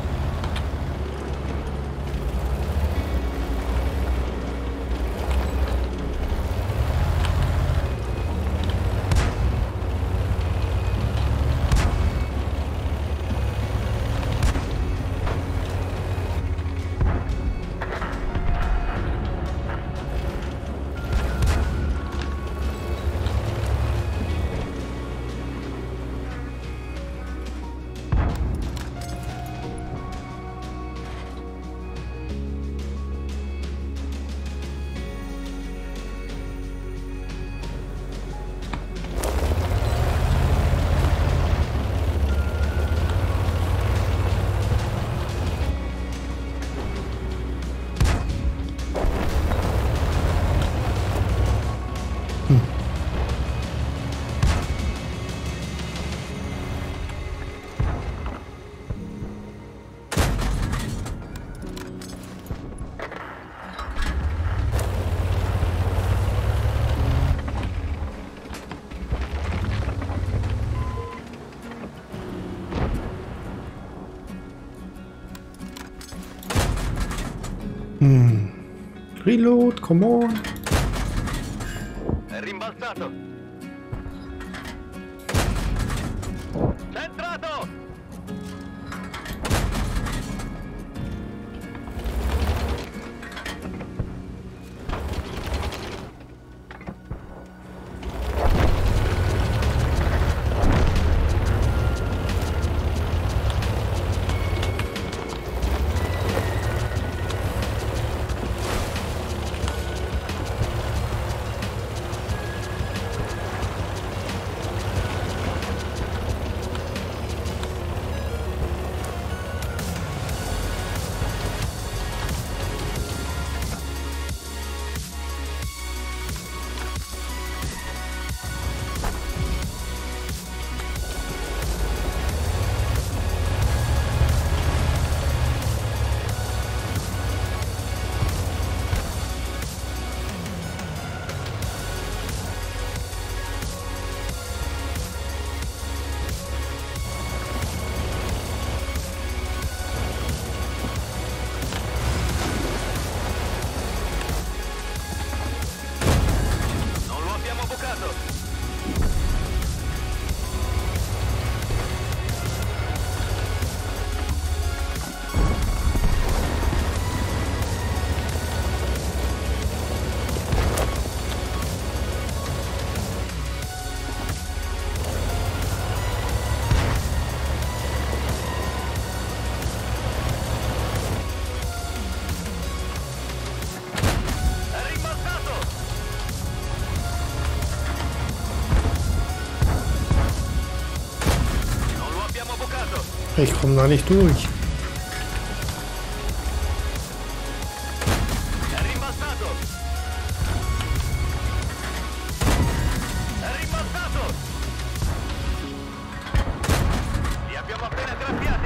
Reload, come on.
È rimbalzato. Centrato.
Ich komme da nicht durch.
È rimbalzato. È rimbalzato. Li abbiamo appena graffiati.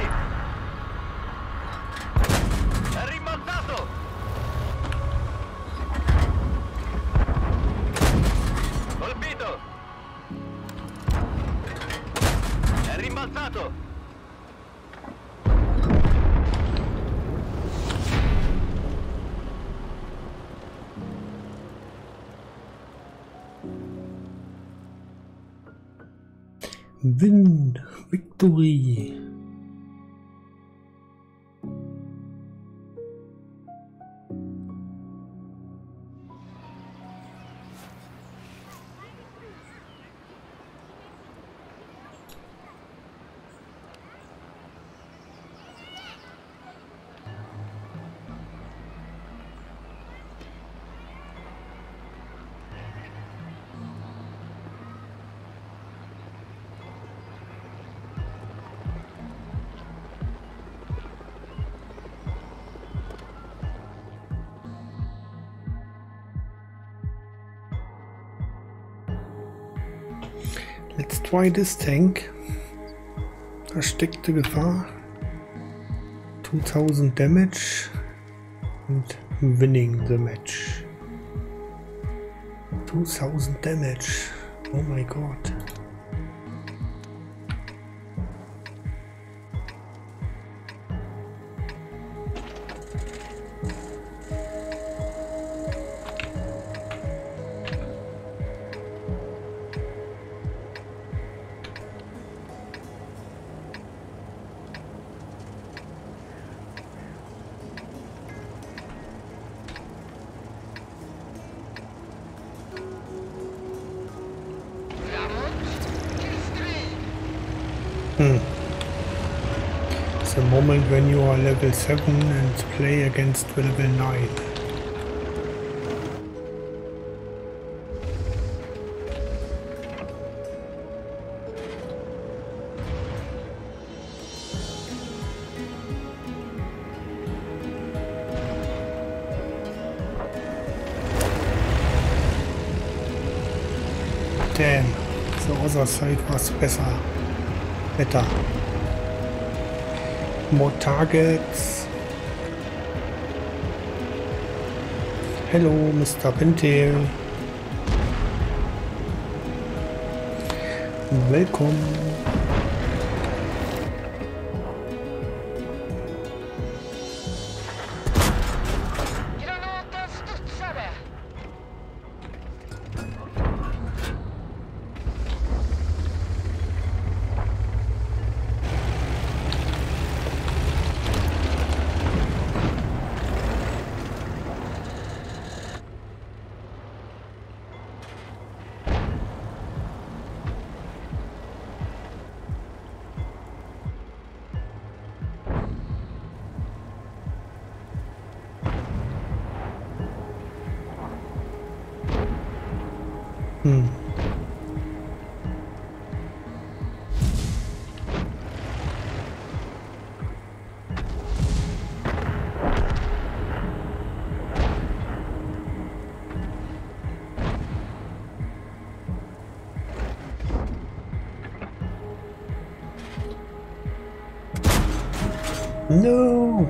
È rimbalzato. Colpito. È rimbalzato.
Win, Victory. Let's try this tank. Versteckte Gefahr. 2000 damage and winning the match. 2000 damage. Oh my god. moment when you are level 7 and play against level 9. Damn, the other side was better. More targets. Hello, Mr. Pintail. Welcome. No!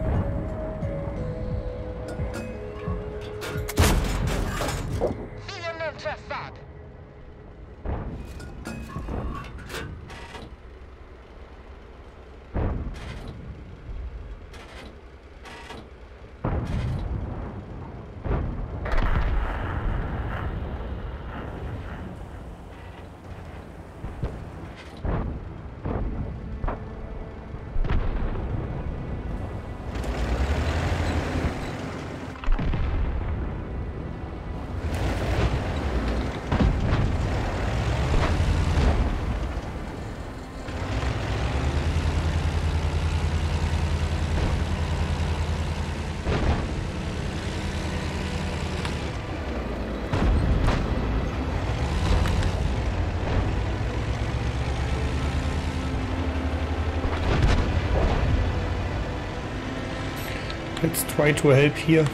Let's try to help here.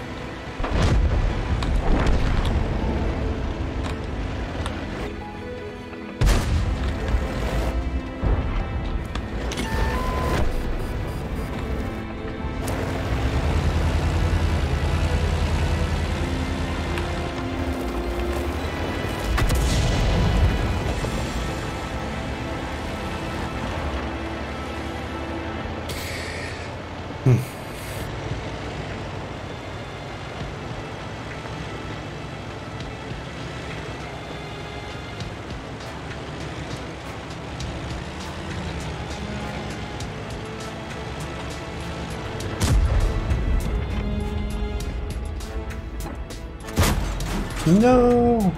No!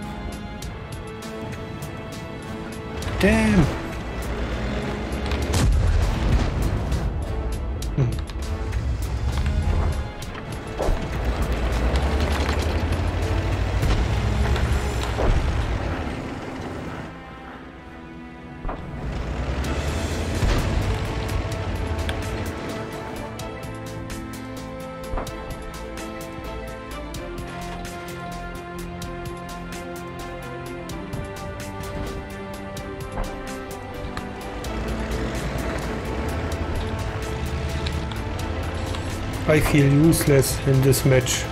Damn! I feel useless in this match.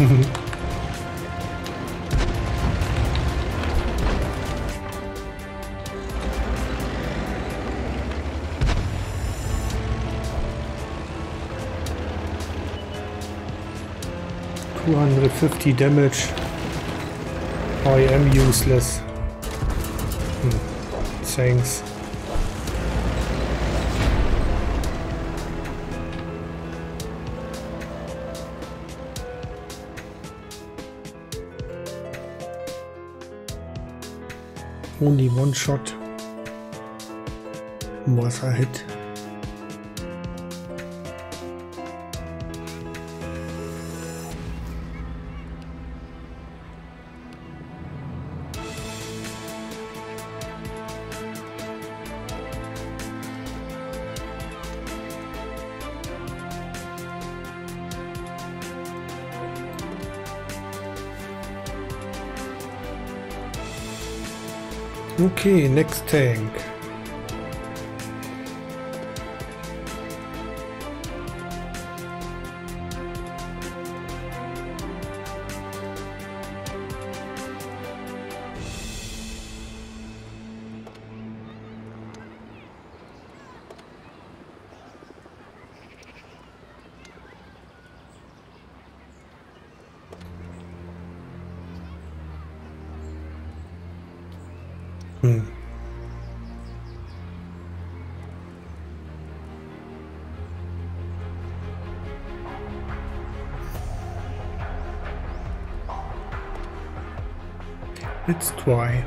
$250 damage. I am useless. Thanks. Only one shot was a hit. Okay, next tank. Let's try.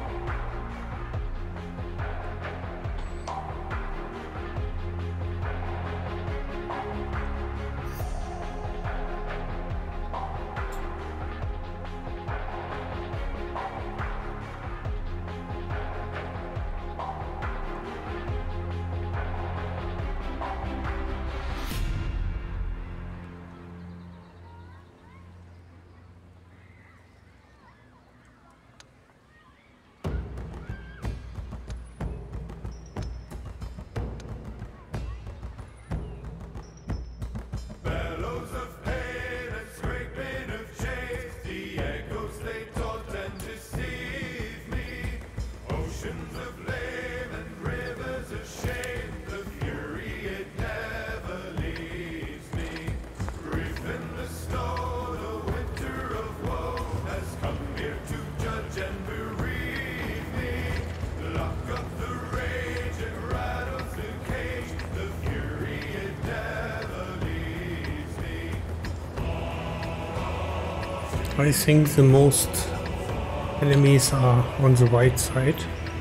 Bellows of pain and scraping of chains, the echoes they taunt and deceive me. Oceans of flame and rivers of shame, the fury it never leaves me. Grief in the snow, the winter of woe has come here to judge and bereave me. Lock up the rage, it rattles the cage, the fury it never leaves me.
I think the most enemies are on the right side.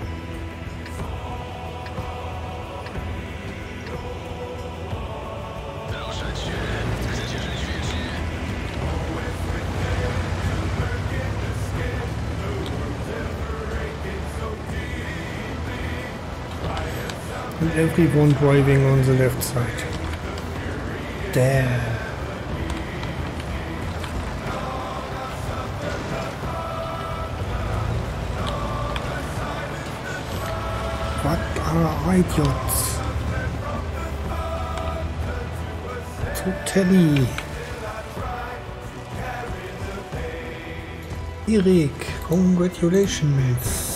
Ruszać się. Chcecie żyć wiecznie?
And everyone driving on the left side. Damn. What are idiots? Totally. Eric, congratulations.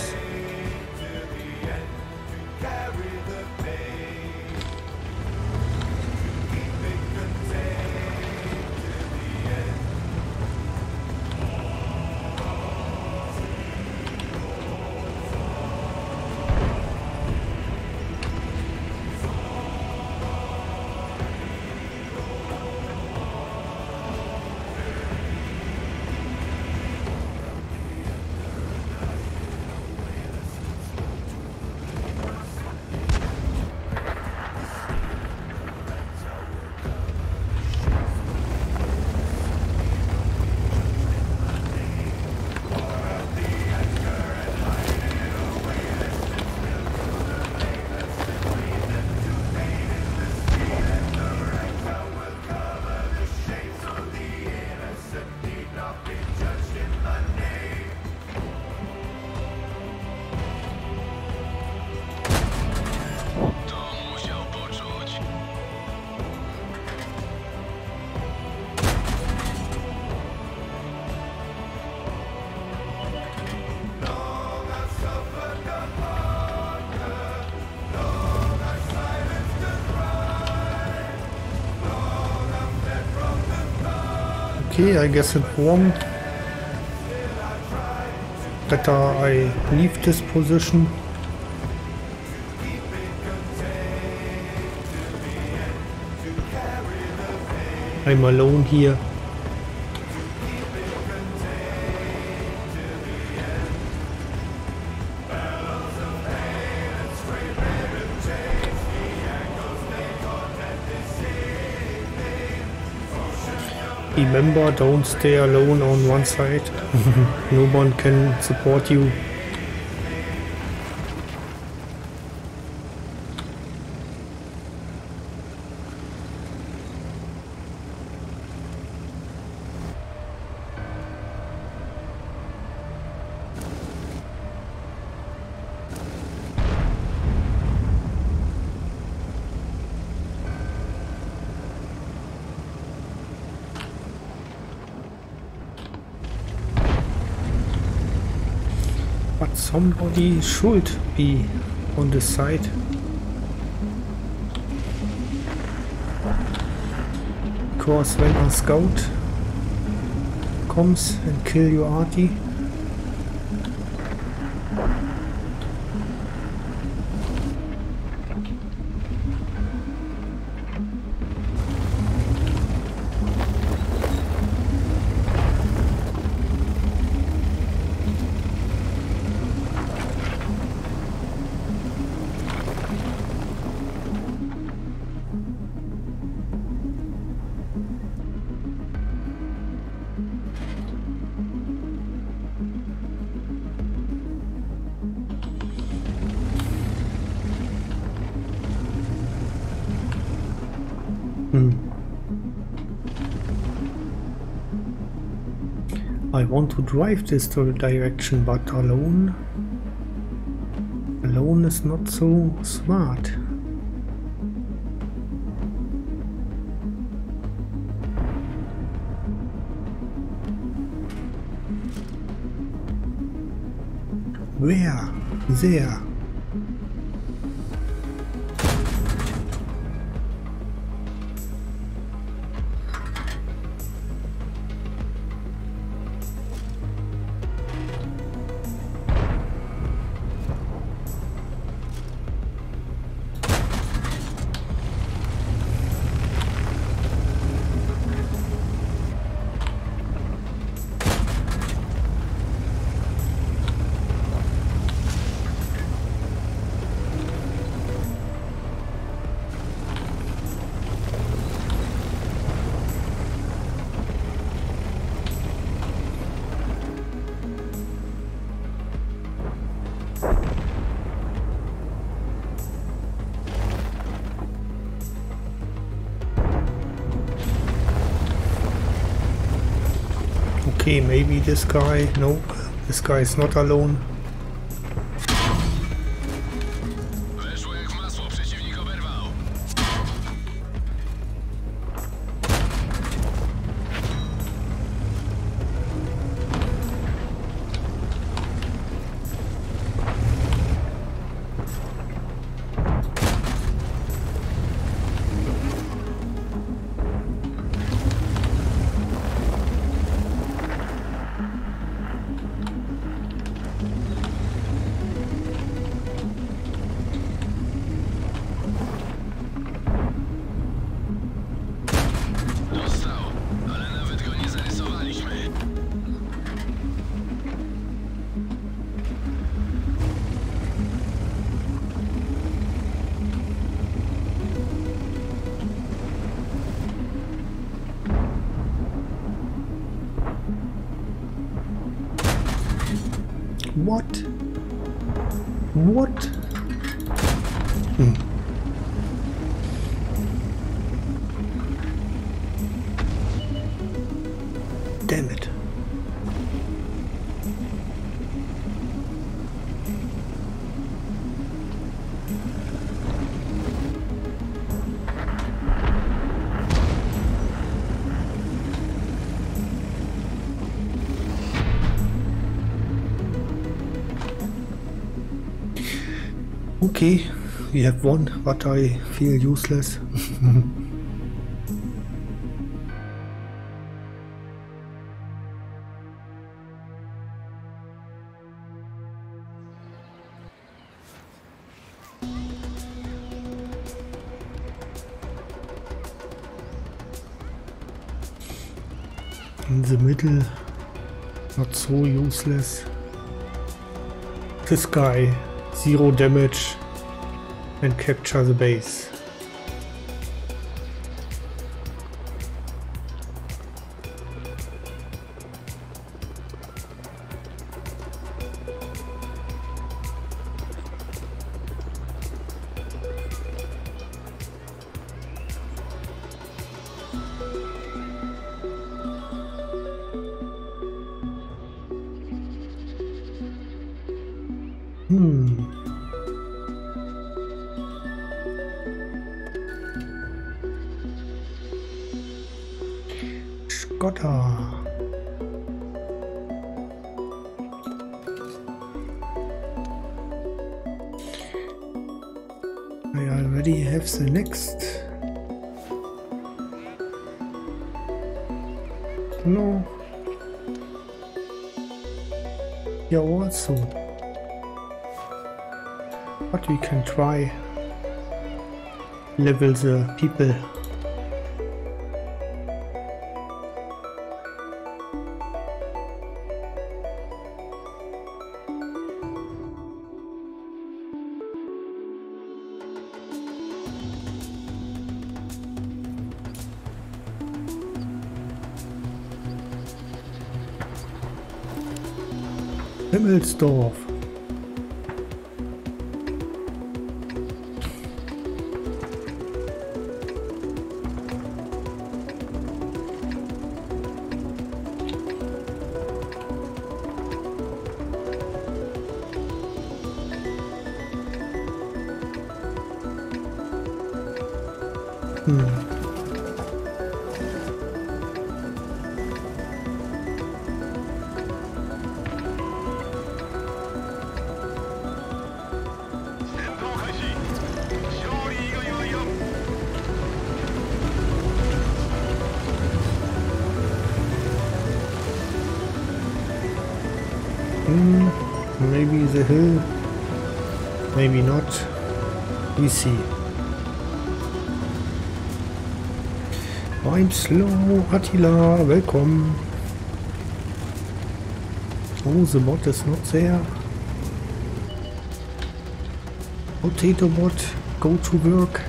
Okay, I guess it won. Better I leave this position. I'm alone here. Remember, don't stay alone on one side. No one can support you. But somebody should be on the side. Because when a scout comes and kill your arty, I want to drive this direction, but alone is not so smart. Where? There. Okay, maybe this guy. No, this guy is not alone.
Weszło jak w masło, przeciwnik oberwał. Dostał, ale nawet go nie zarysowaliśmy.
What? What? Damn it. Okay, we have won, but I feel useless. In the middle, not so useless. This guy, 0 damage and capture the base. Szkoda. already have the next. No. Yeah, also. But we can try level the people. Himmelsdorf. Maybe the hill, maybe not. We see. I'm slow, Attila, welcome. Oh, the bot is not there. Potato bot, go to work.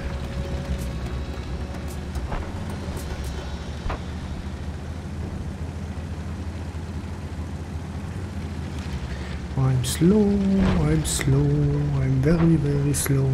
I'm slow, I'm very, very slow.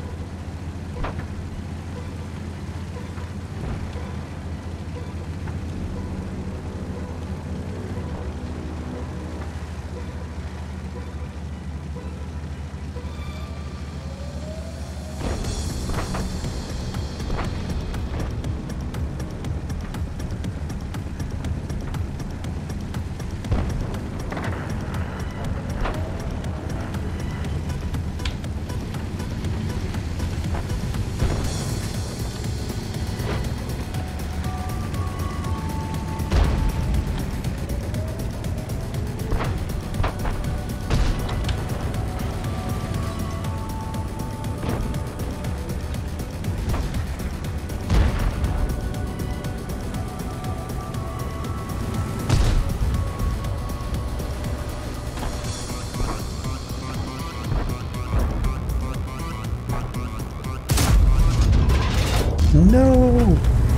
No!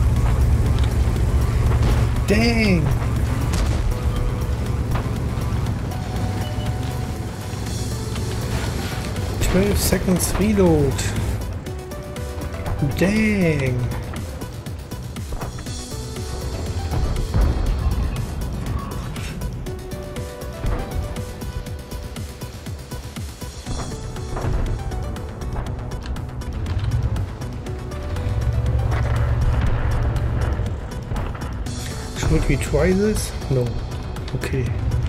Dang! "12 seconds reload." Dang! Should we try this? No. Okay.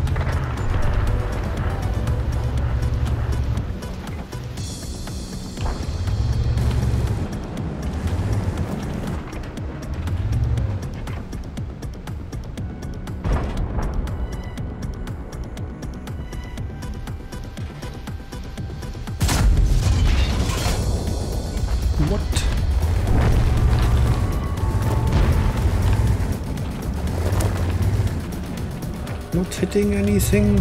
What? Not hitting anything.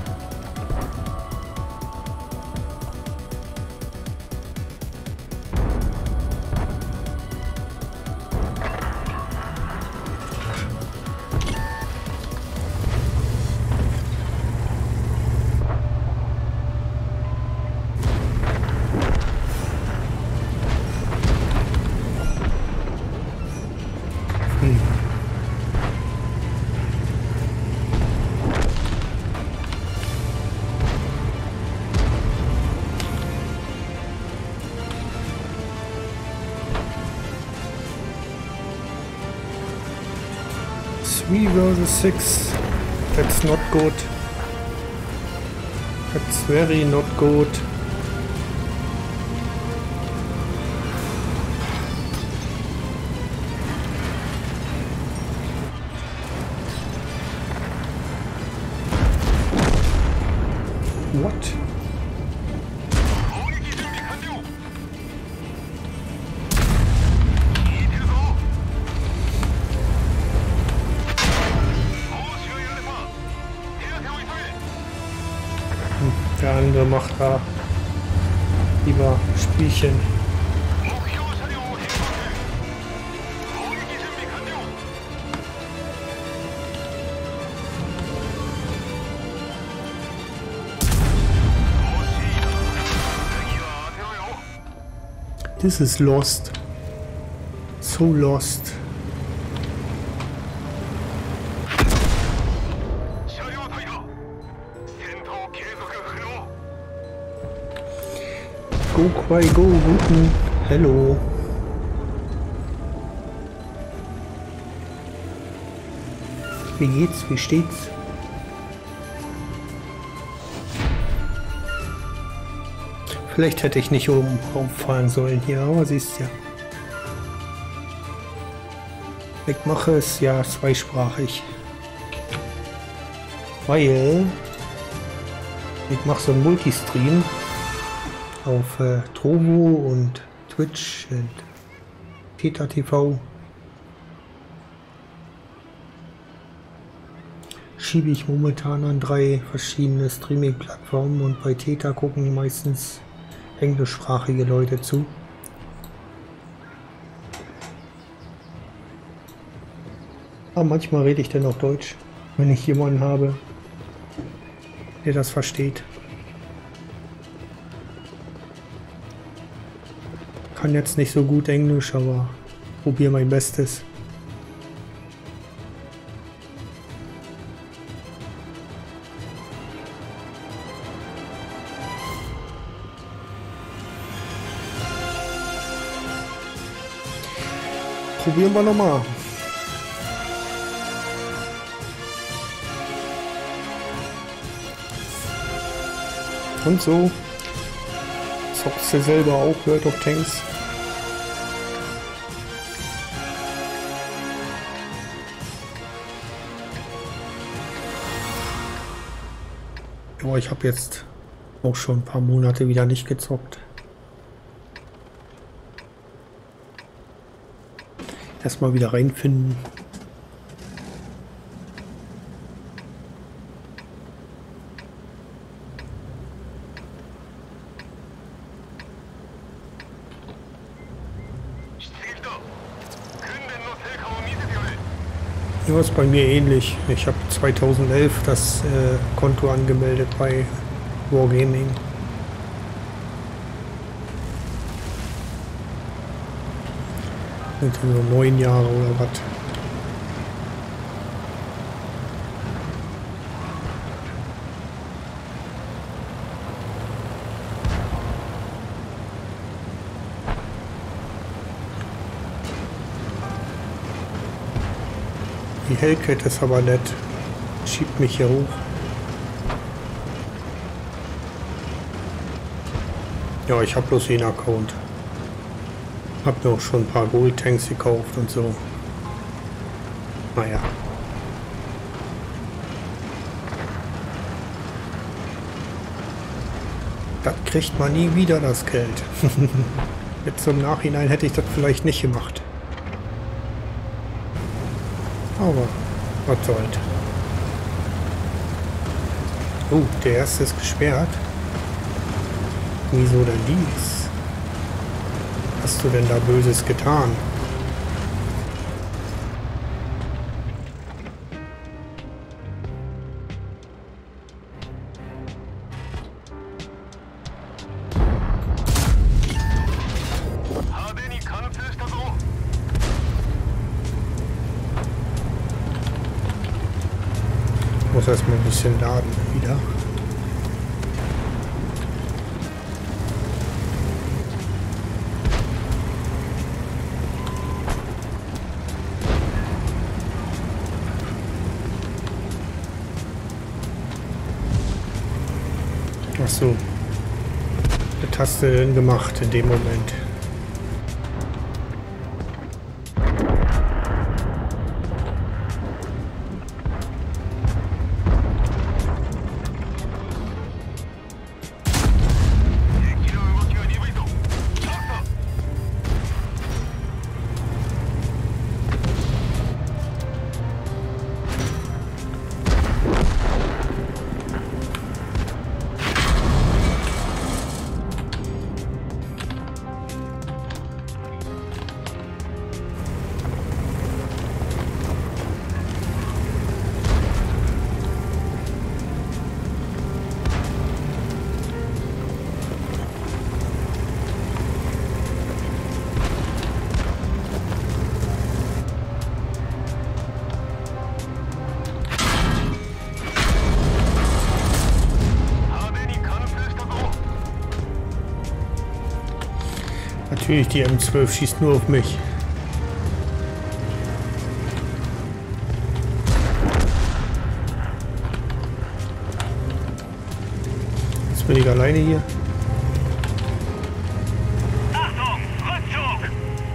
Three versus 6. That's not good. That's very not good. What? Der andere macht da lieber Spielchen. This is lost. So lost. Go Quai Go, guten. Hello. Wie geht's? Wie steht's? Vielleicht hätte ich nicht oben rauffahren sollen hier, aber siehst ja. Ich mache es ja zweisprachig. Weil ich mache so einen Multistream auf Trovo und Twitch und Theta TV. Schiebe ich momentan an 3 verschiedene Streaming-Plattformen und bei Theta gucken meistens englischsprachige Leute zu. Aber manchmal rede ich dann auch Deutsch, wenn ich jemanden habe, der das versteht. Kann jetzt nicht so gut Englisch, aber probiere mein Bestes. Probieren wir nochmal. Und so zockst du selber auch World of Tanks. Ja, ich habe jetzt auch schon ein paar Monate wieder nicht gezockt. Erstmal wieder reinfinden. Ja, ist bei mir ähnlich. Ich habe 2011 das Konto angemeldet bei Wargaming. Sind so 9 Jahre oder was. Die Hellcat ist aber nett. Schiebt mich hier hoch. Ja, ich habe bloß den Account. Hab mir auch schon ein paar Gold-Tanks gekauft und so. Naja. Das kriegt man nie wieder, das Geld. Jetzt im Nachhinein hätte ich das vielleicht nicht gemacht. Aber was soll's. Oh, der erste ist gesperrt. Wieso denn dies? Was hast du denn da Böses getan? Ich muss erstmal ein bisschen laden wieder. Ach so. Eine Taste denn gemacht in dem Moment. Natürlich, die M12 schießt nur auf mich. Jetzt bin ich alleine hier.
Achtung, Rückzug!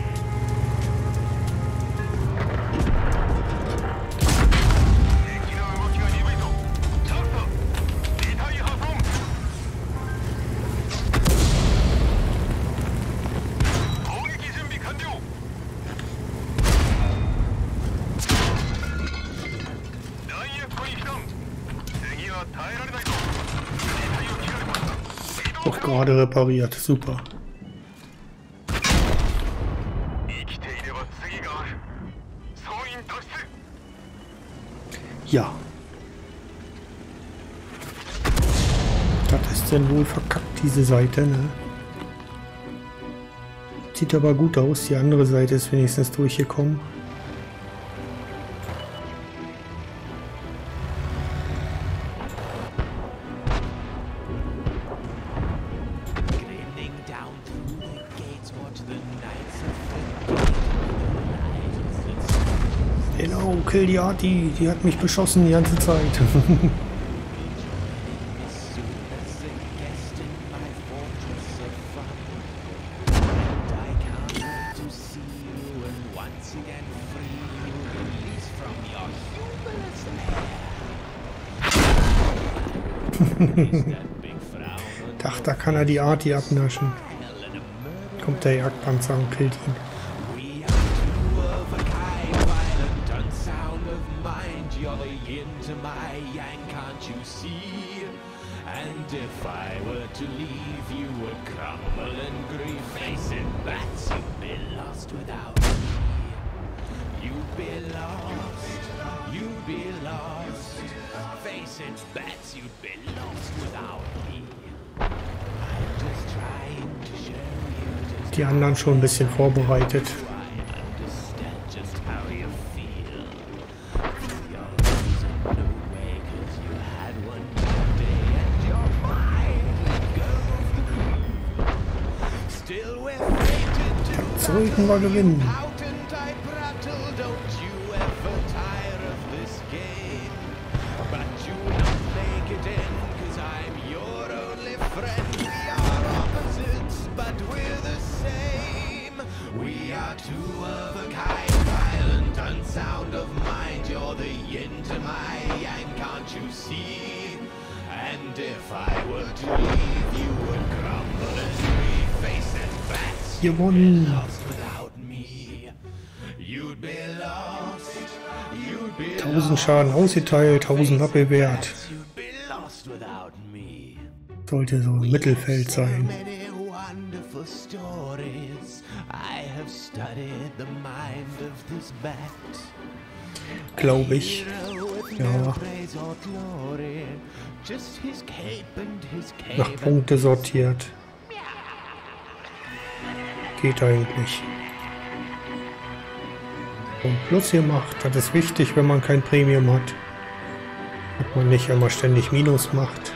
Auch gerade repariert. Super. Ja. Das ist denn wohl verkackt, diese Seite, ne? Sieht aber gut aus. Die andere Seite ist wenigstens durchgekommen. Genau, kill die Arti. Die hat mich beschossen die ganze Zeit. Ach, da kann er die Arti abnaschen. Kommt der Jagdpanzer und killt ihn. Die anderen schon ein bisschen vorbereitet. Sollten wir gewinnen. Gewonnen. 1000 Schaden ausgeteilt, 1000 abgewehrt. Sollte so im Mittelfeld sein. Glaube ich. Ja. Nach Punkte sortiert. Geht eigentlich. Und Plus gemacht, das ist wichtig, wenn man kein Premium hat. Dass man nicht immer ständig Minus macht.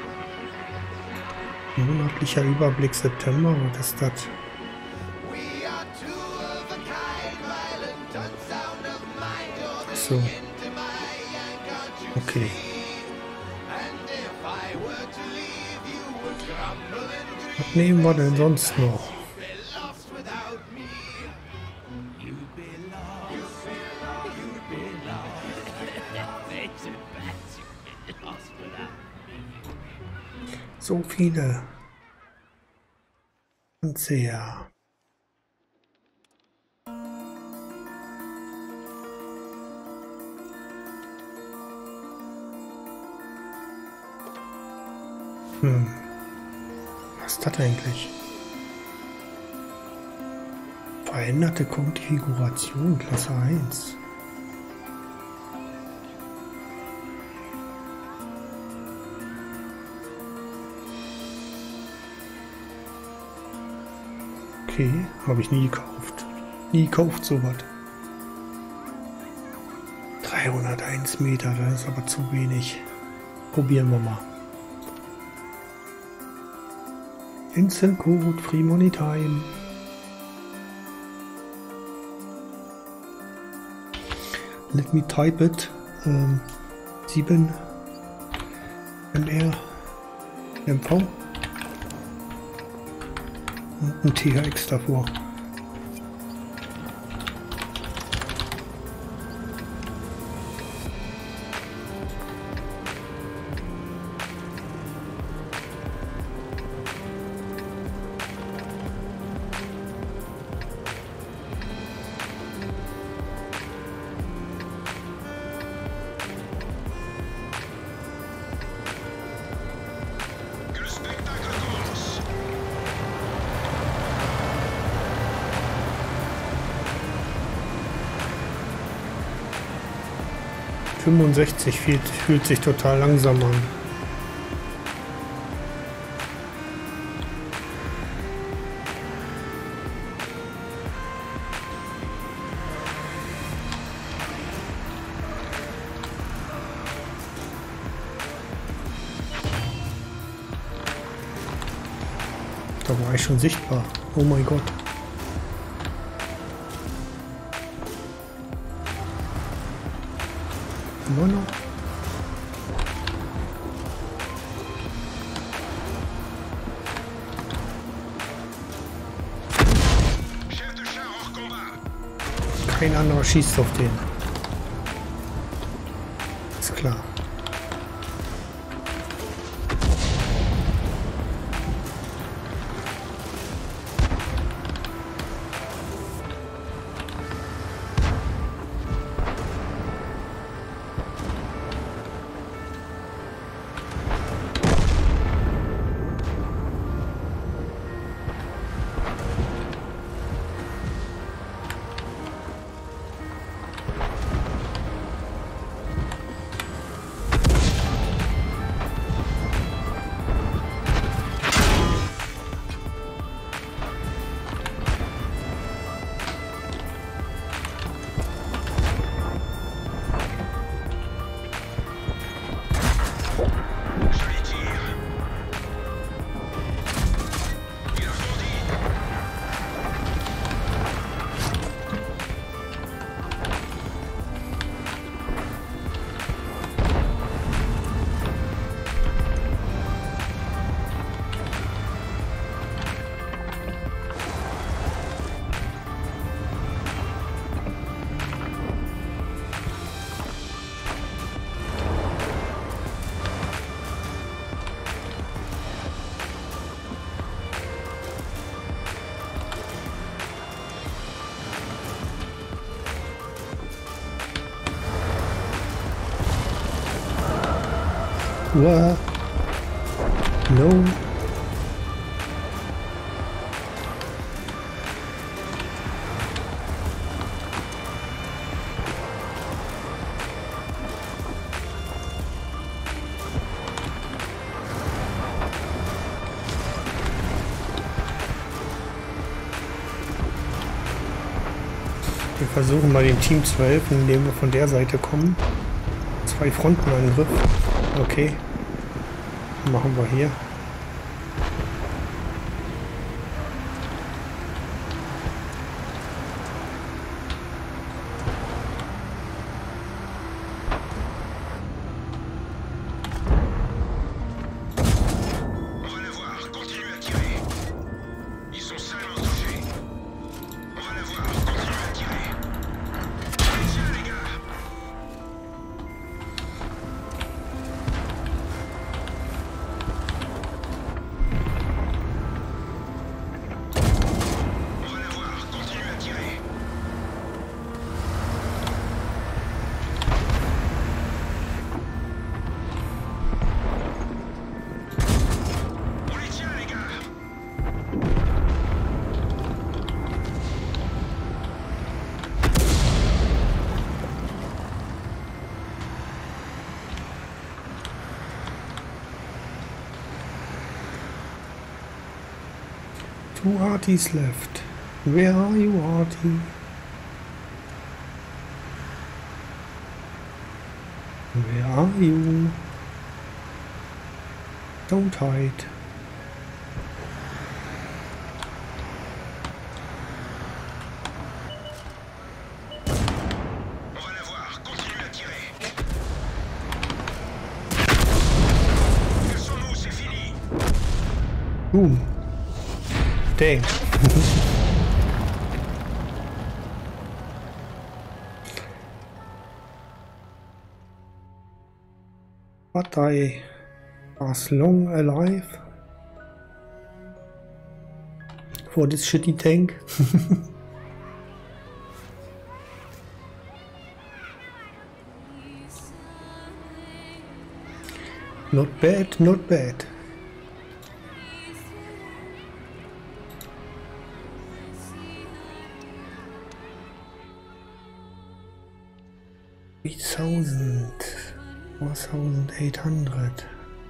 Monatlicher Überblick September, was ist das? So. Okay. Was nehmen wir denn sonst noch? So viele. Und sehr. Was ist das eigentlich? Veränderte Konfiguration Klasse 1. Okay, habe ich nie gekauft. Nie gekauft sowas. 301 Meter, das ist aber zu wenig. Probieren wir mal. Instant Code, Free Money Time. Let me type it. 7 MR MV und ein THX davor.
Que le spectacle commence.
65 fühlt sich total langsam an. Da war ich schon sichtbar. Oh mein Gott. Immer noch.
Chef de char hors combat.
Kein anderer schießt auf den. Ist klar.
Joli tir. Il a fourni.
What? No. Wir versuchen mal dem Team zu helfen, indem wir von der Seite kommen. 2 Frontenangriff. Okay. Machen wir hier.
On va la voir. Continue à tirer. Ils sont seulement touchés. On va la voir. Continue à tirer. Allez, tiens, les gars. On va la voir. Continue à tirer. On les tient, les gars.
Two arties left. Where are you, Artie? Where are you? Don't hide.
On va la voir.
Boom. Dang. But I was long alive for this shitty tank. Not bad, not bad. $3,800.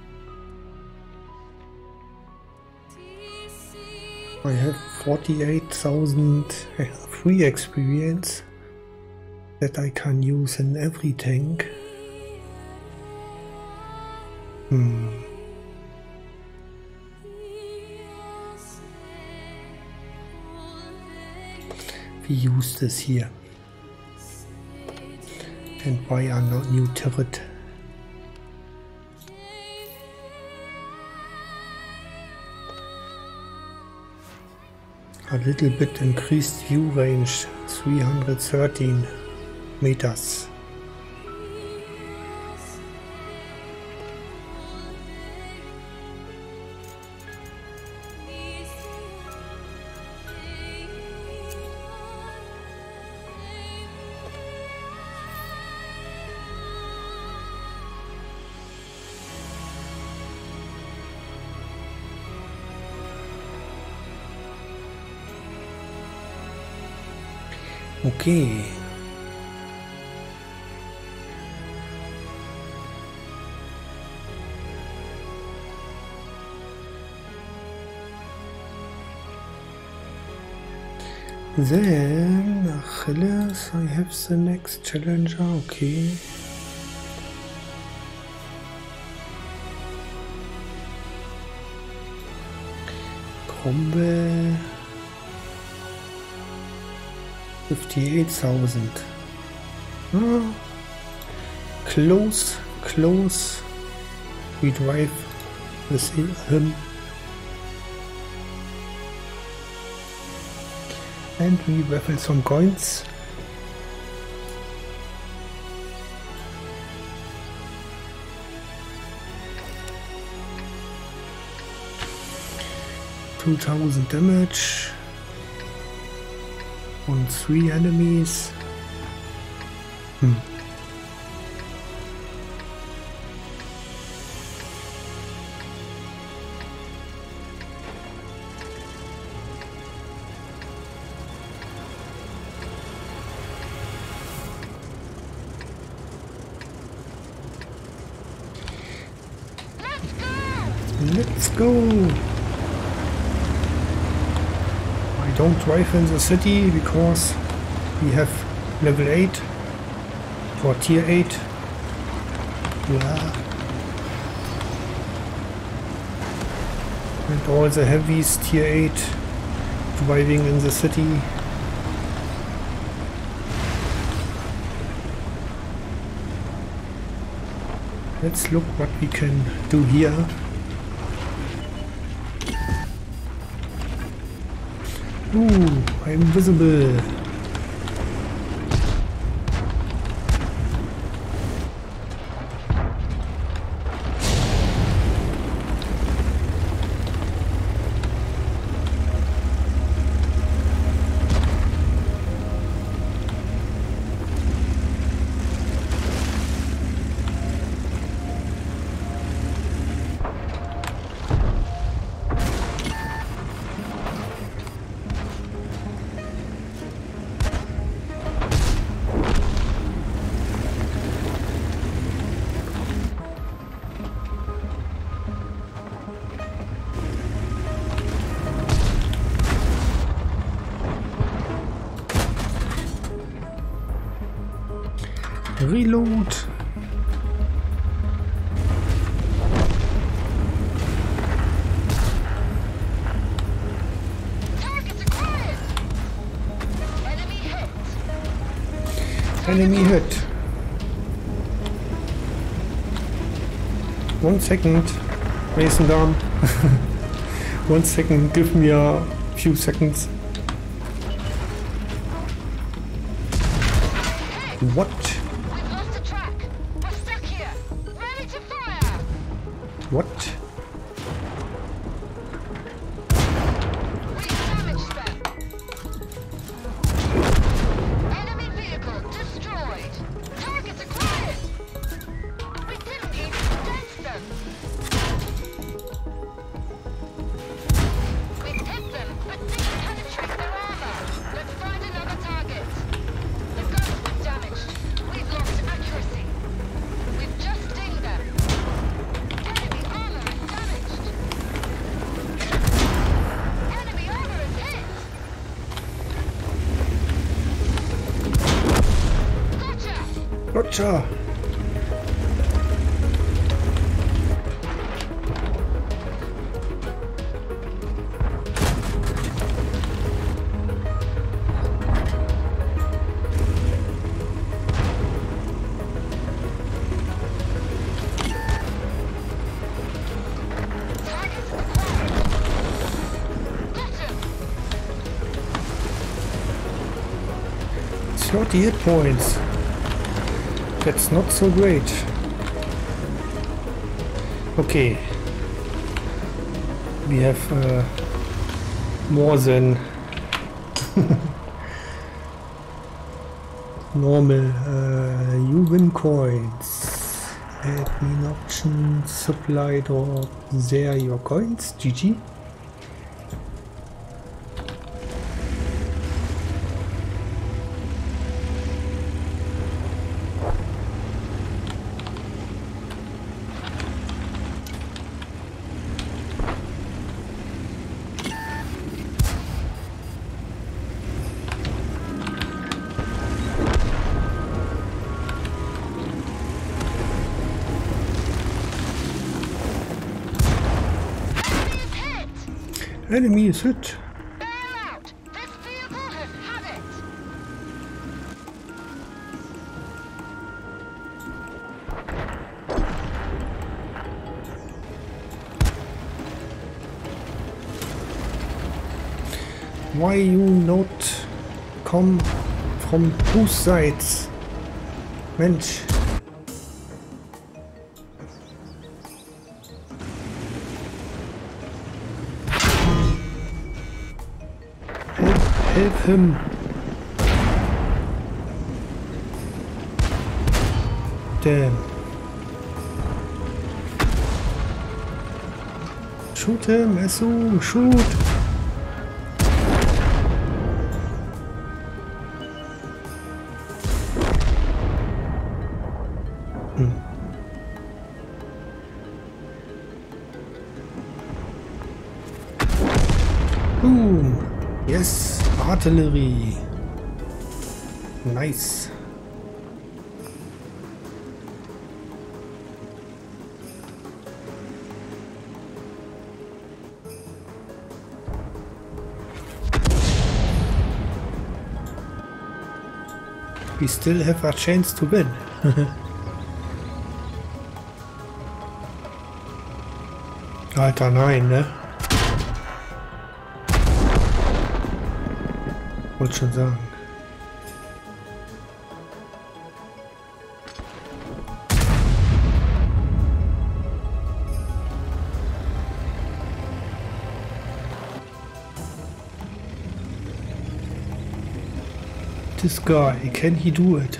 I have 48,000 free experience that I can use in every tank. We use this here and buy a new turret. A little bit increased view range, 313 meters. Okay. Then Achilles, I have the next challenger, okay. Cromwell. 58,000. Close. We drive with him. And we raffle some coins. $2,000 damage. On 3 enemies. Let's go! I don't drive in the city because we have level 8 for tier 8. Yeah. And all the heavies tier 8 driving in the city. Let's look what we can do here. Ooh, I'm invisible. Reload.
Targets acquired. Enemy hit.
Enemy hit. 1 second. Mason down. 1 second, give me a few seconds. What?
We've lost the track. We're stuck here. Ready to fire.
What?
We damaged them. Enemy vehicle destroyed. Targets acquired. We didn't even dent them. We hit them, but didn't penetrate their armor. Let's find another target. The guns were damaged. We've lost accuracy. We've just dinged them. Enemy armor is damaged. Enemy armor is hit. Gotcha!
Gotcha!
Targets acquired. Got him.
30 hit points. That's not so great. Okay. We have more than normal human coins. Admin options, supply drop. There are your coins. GG.
Enemy is hit.
Enemy is hit.
Bail out. This vehicle has had it.
Why you not come from both sides? Mensch. Help him. Damn. Shoot him, SO, shoot. Boom. Yes, artillery. Nice. We still have a chance to win. Alter, nein, ne? Wollte schon sagen. This guy, can he do it?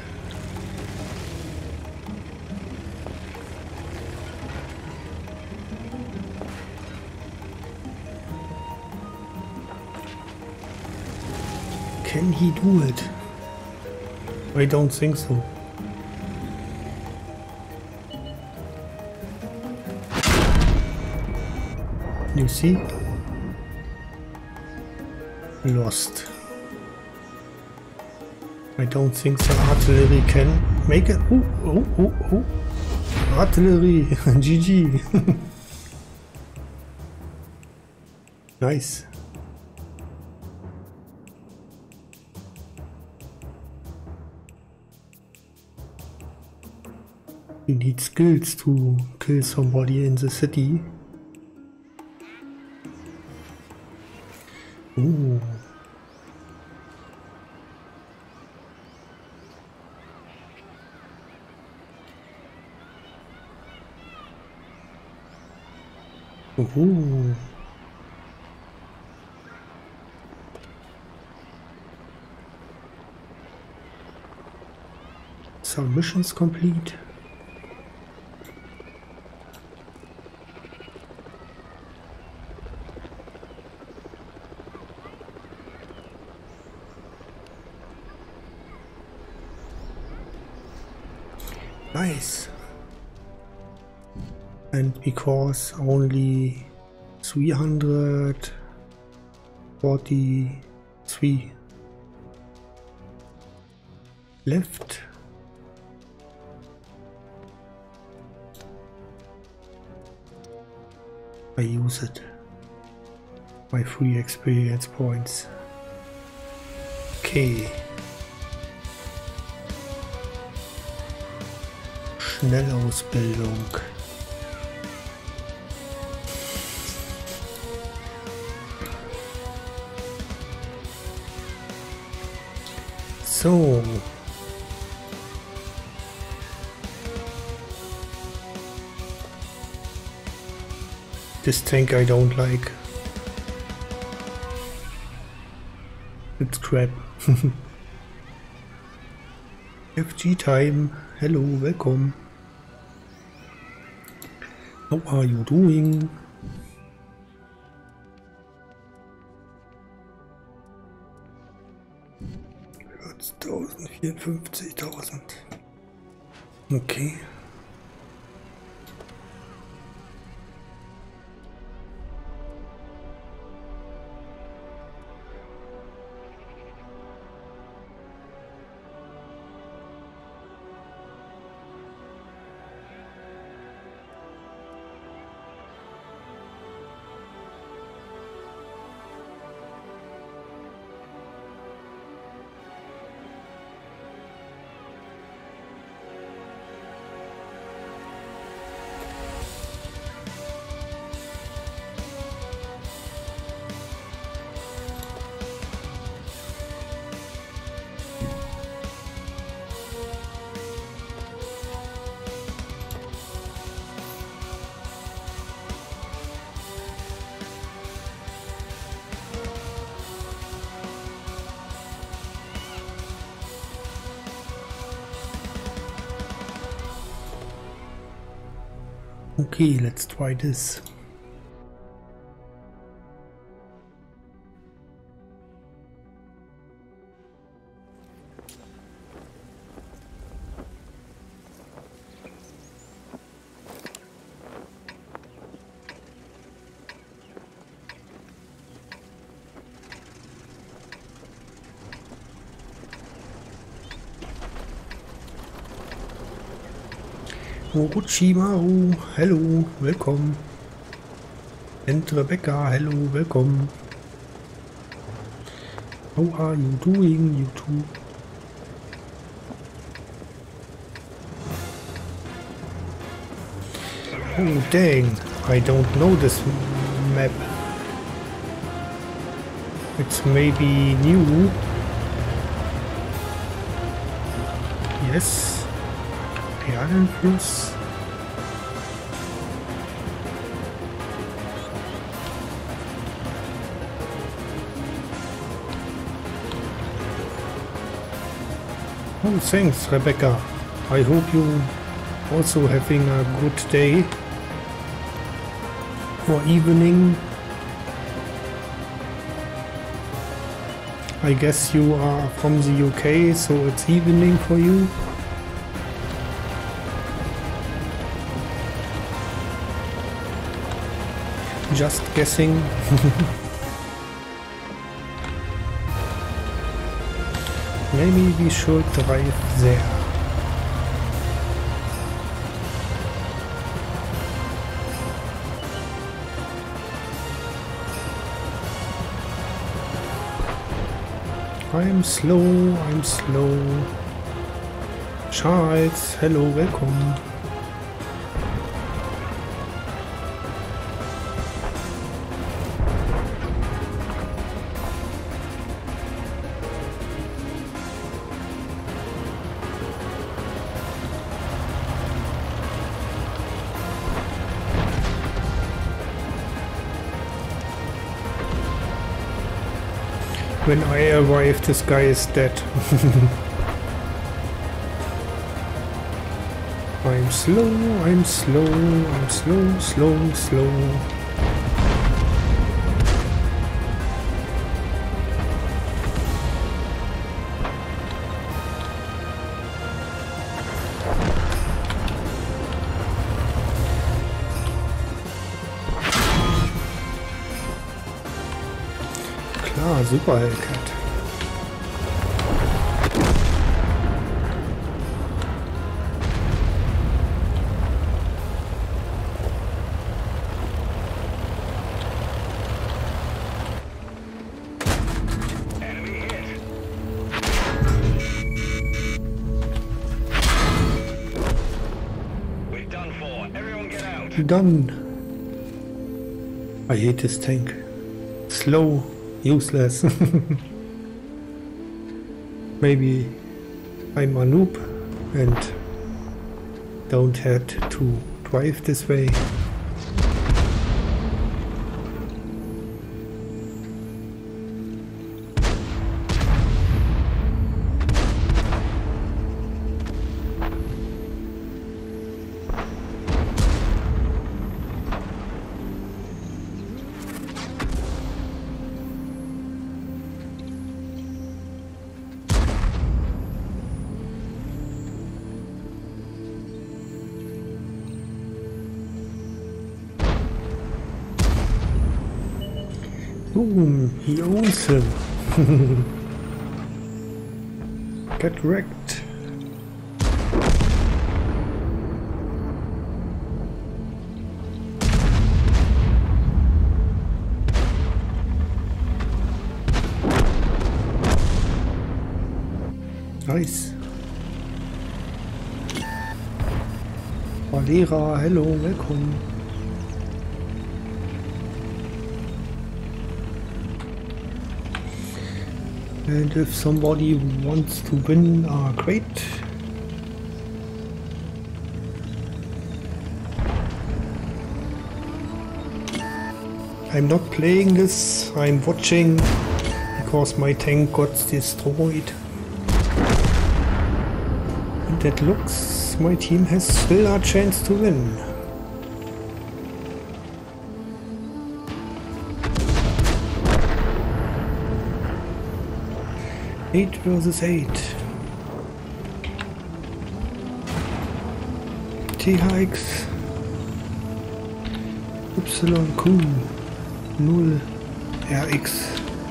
Can he do it? I don't think so. You see? Lost. I don't think the artillery can make it. Oh. Artillery. GG. Nice. You need skills to kill somebody in the city. Ooh. Some missions complete. Nice. And because only 343 left, I use it. My free experience points. Okay. Schnellausbildung. So. This tank I don't like. It's crap. FG time. Hello, welcome. How are you doing? $40.000, 54.000. Okay. Okay, let's try this. Orochimaru, hello, welcome. And Rebecca, hello, welcome. How are you doing, you two? Oh dang, I don't know this map. It's maybe new. Yes. Perlenfluss. Oh, thanks, Rebecca. I hope you also having a good day or evening. I guess you are from the UK, so it's evening for you. Just guessing. Maybe we should drive there. I'm slow. Charles, hello, welcome. When I arrive, this guy is dead. I'm slow, I'm slow, I'm slow, slow, slow. Klar, super Hellcat.
Enemy hit. We're done for. Everyone get out.
Done. I hate this tank. Slow, useless. Maybe I'm a noob and don't have to drive this way. Boom, he owns him. Get wrecked. Nice. Valera, hello, welcome. And if somebody wants to win, great. I'm not playing this, I'm watching because my tank got destroyed. And it looks my team has still a chance to win. Eight versus 8. THX YQ 0 RX.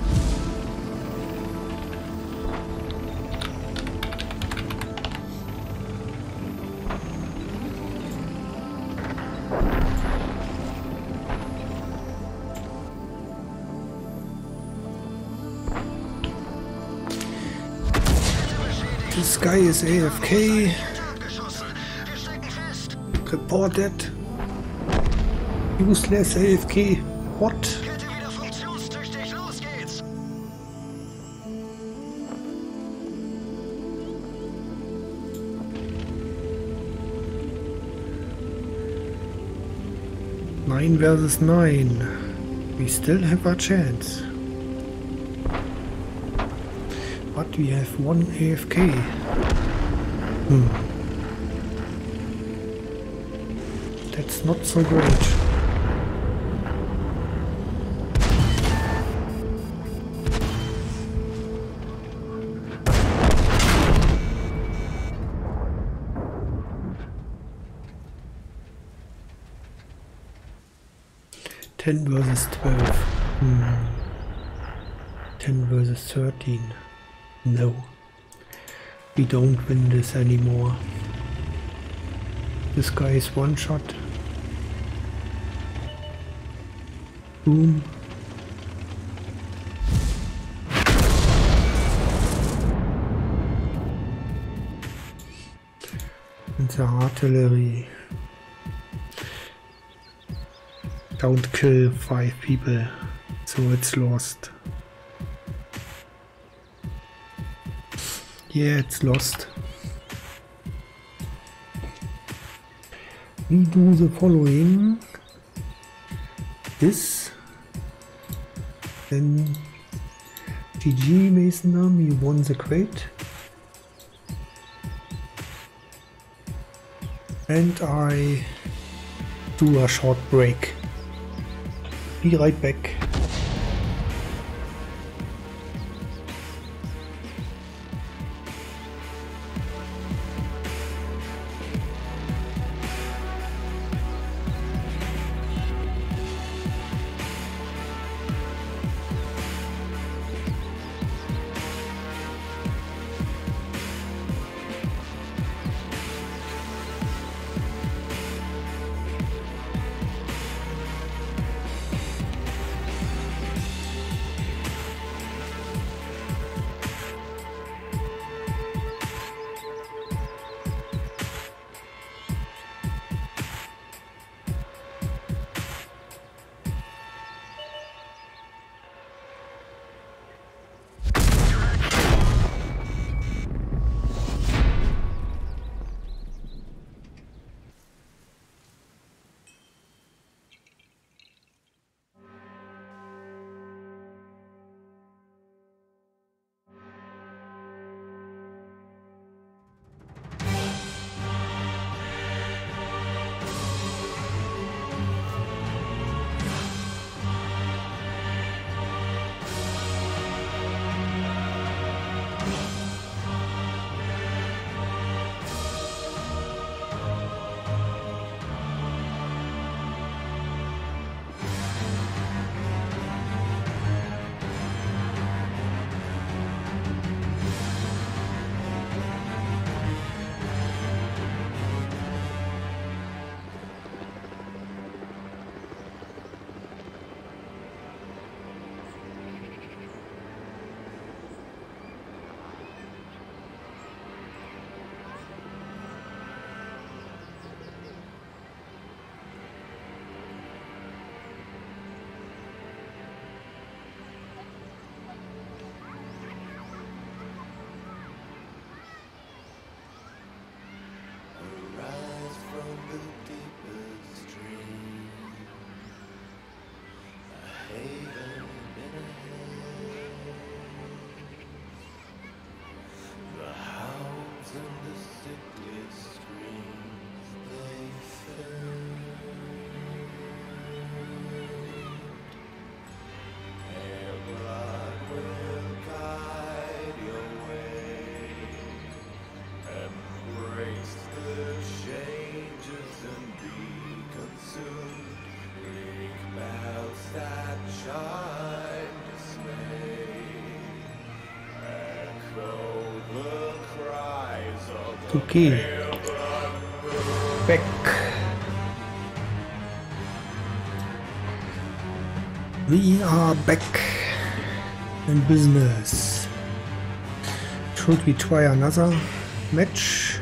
This guy is AFK. Reported. Useless AFK. What?
Kette wieder funktionstüchtig. Los geht's.
Nine versus 9. We still have a chance. But we have one AFK. That's not so great. Ten versus 12. 10 versus 13. No. We don't win this anymore. This guy is one shot. Boom. And the artillery. Don't kill 5 people, so it's lost. Yeah, it's lost. We do the following. This, then GG Mason Army won the crate. And I do a short break. Be right back. Okay, back. We are back in business. Should we try another match?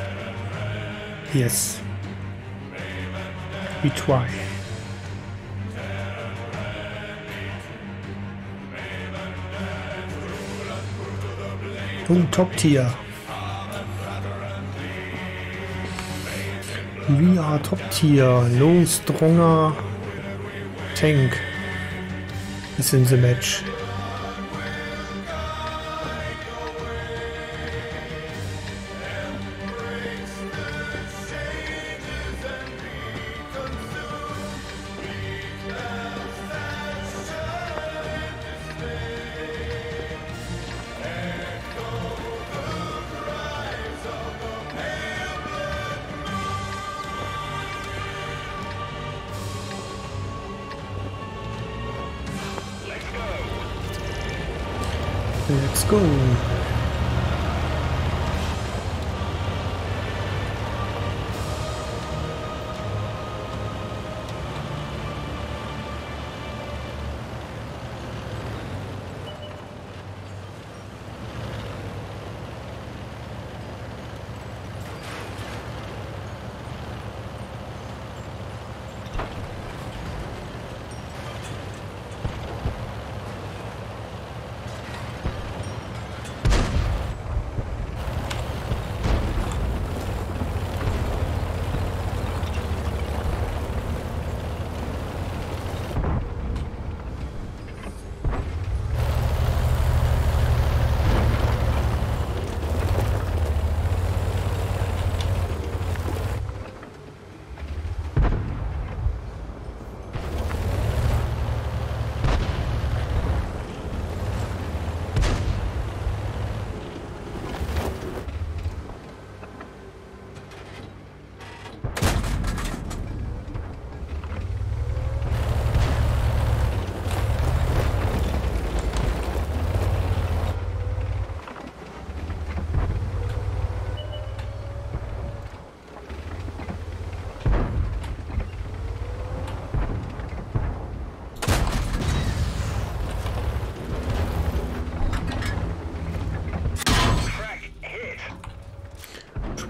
Yes, we try. Oh, top tier. We are top tier. No stronger tank is in the match. Let's go.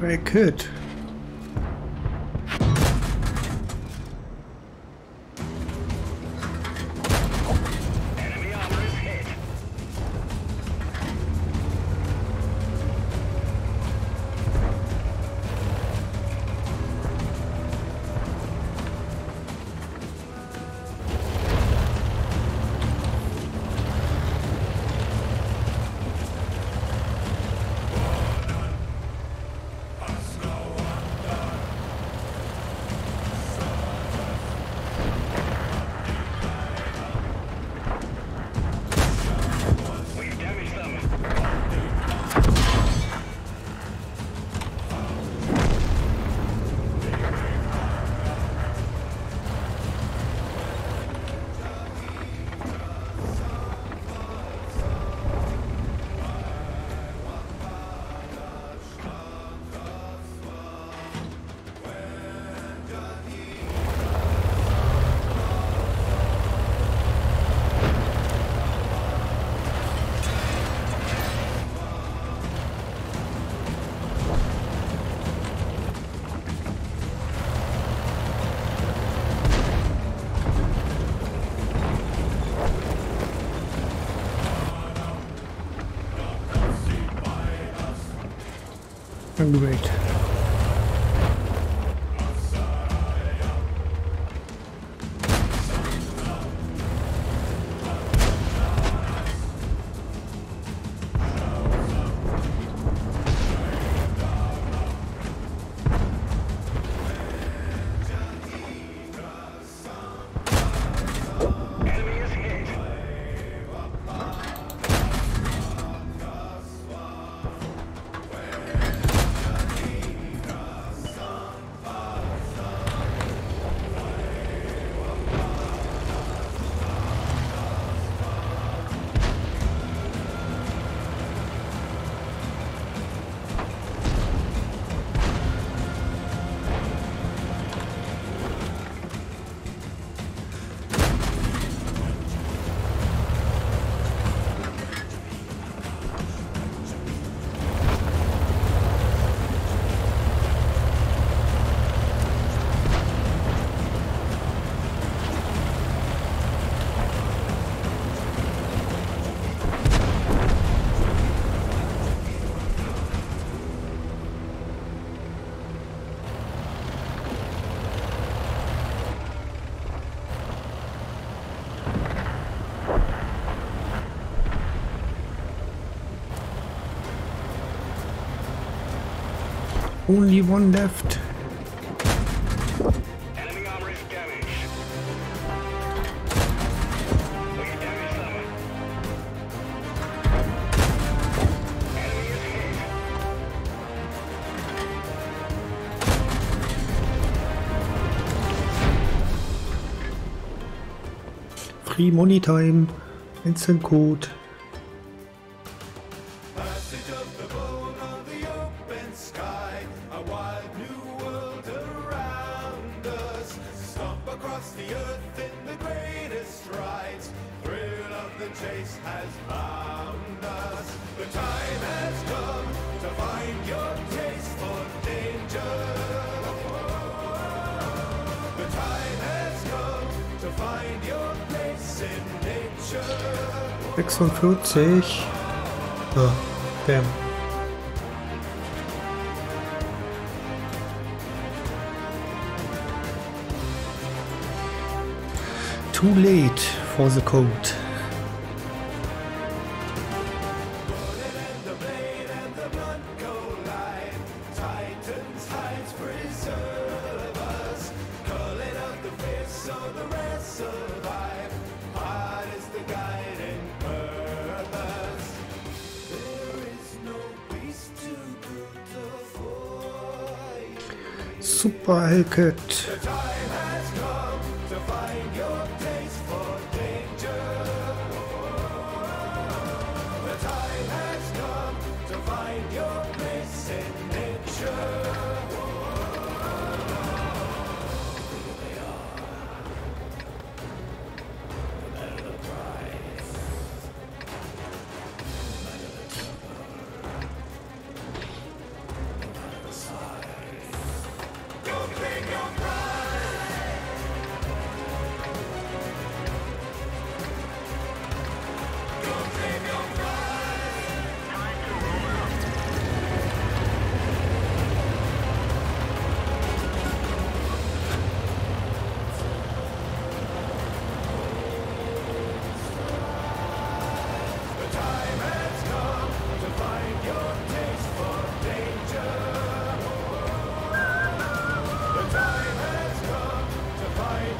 But I could.
Enemy armor is hit. We've damaged them.
Great.
Enemy is hit.
Only one left.
Enemy armor is damaged. We've damaged them. Enemy is hit.
Free money time. Instant code.
Passage of the bone on the open sky, a wild new world around us. Stomp across the earth in the greatest strides. Thrill of the chase has found us. The time has come to find your taste for danger. The time has come to find your place in nature.
46. Oh, damn. Too late for the code.
The blade and the blunt collide. Titans hides preserve us. Culling of the face so the rest survive. Heart is the guiding purpose. There is no beast too brutal for you.
Super Hellcat.
The time has come to find your taste for danger. The time has come to find your place in nature.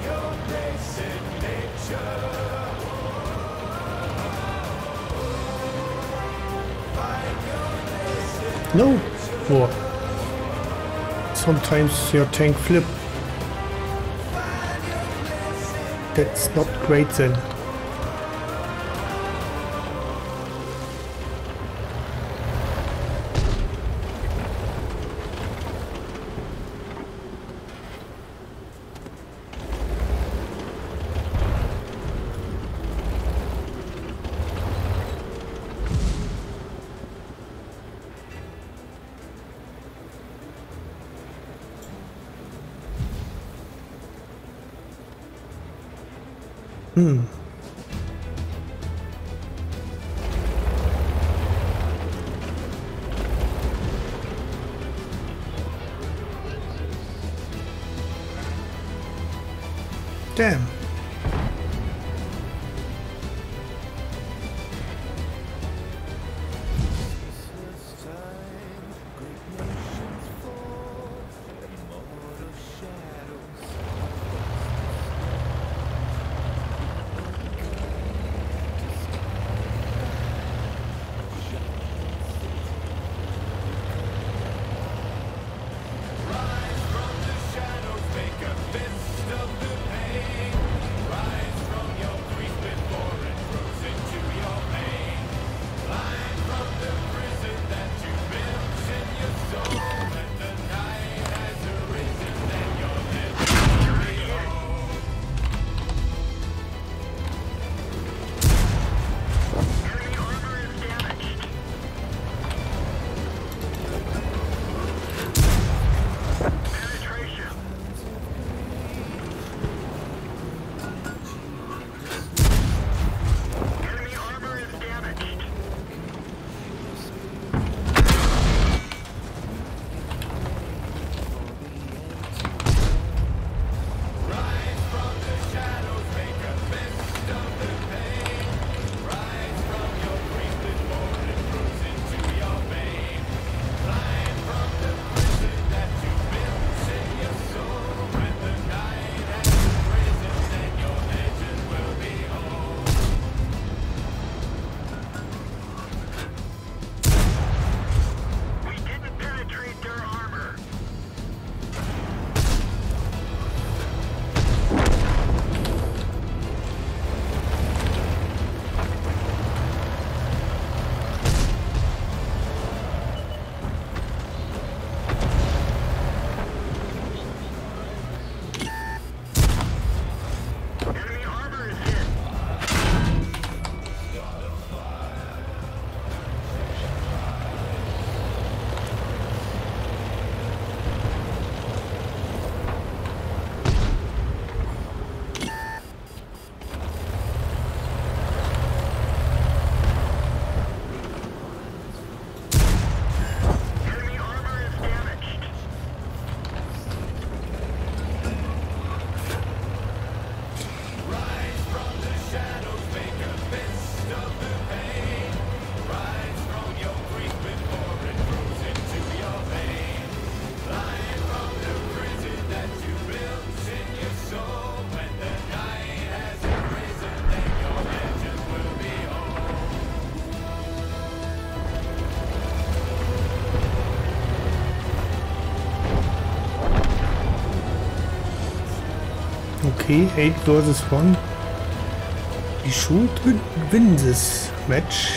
your place in nature. Find your place in
No! Oh. Sometimes your tank flip. That's not great then. Damn. Okay, 8 versus 1. We should win this match.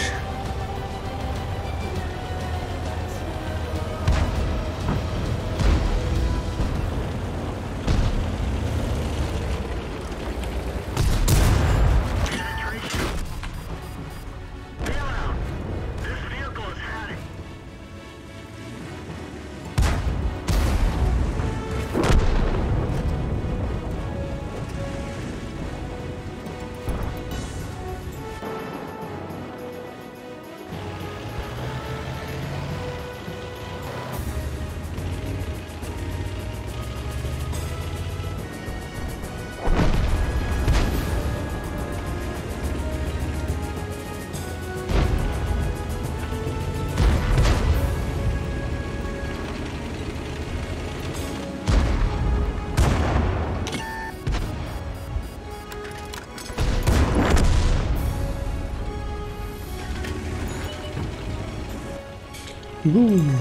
Boom.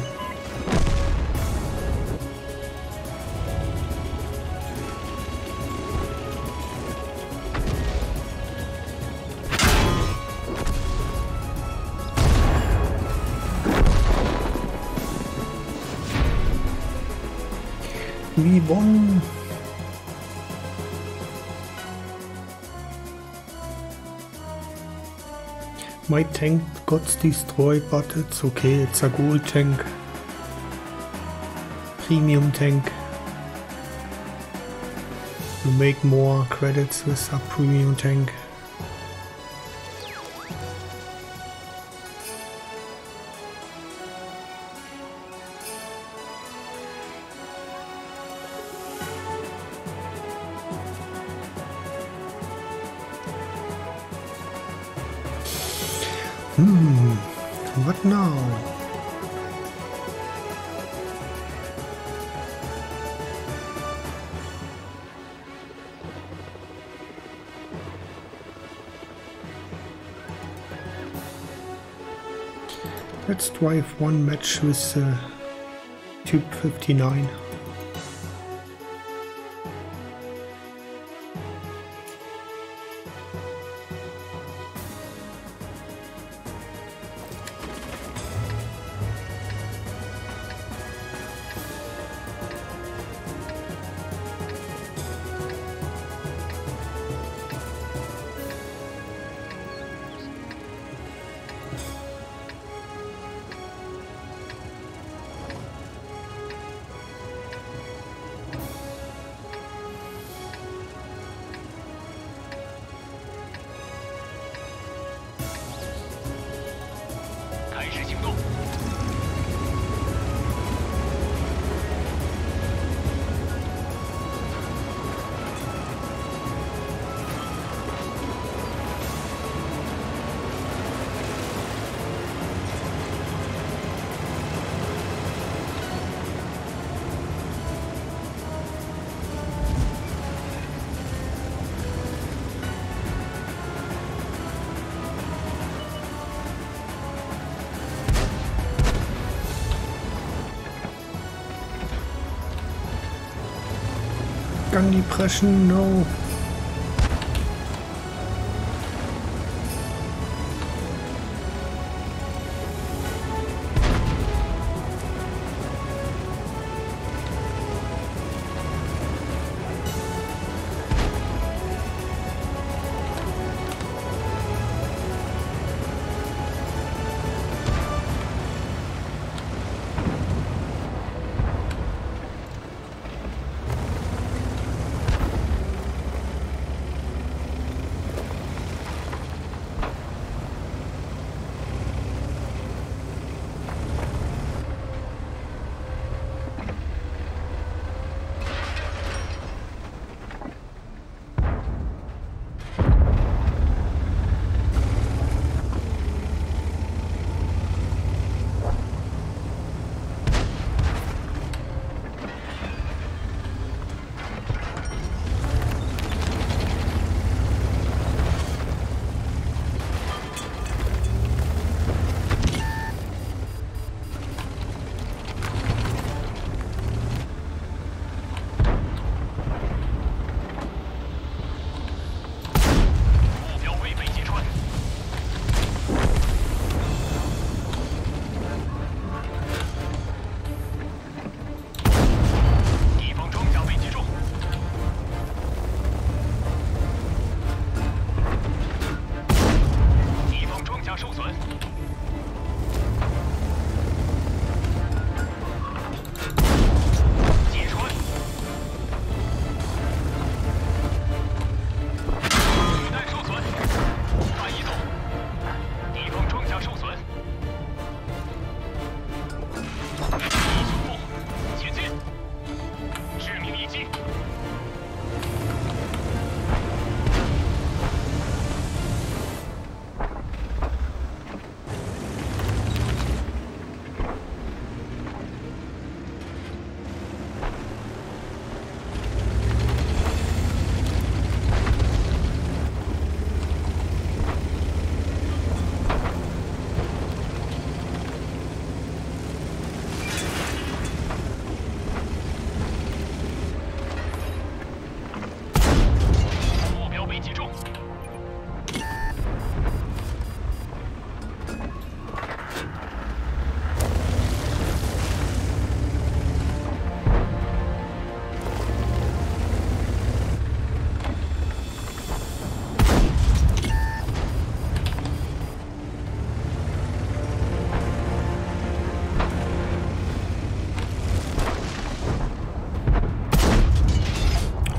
We won. My tank got destroyed, but it's okay, it's a gold tank. Premium tank. You make more credits with a premium tank. What now? Let's drive one match with Type 59. Gun depression, no.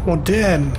Oh damn!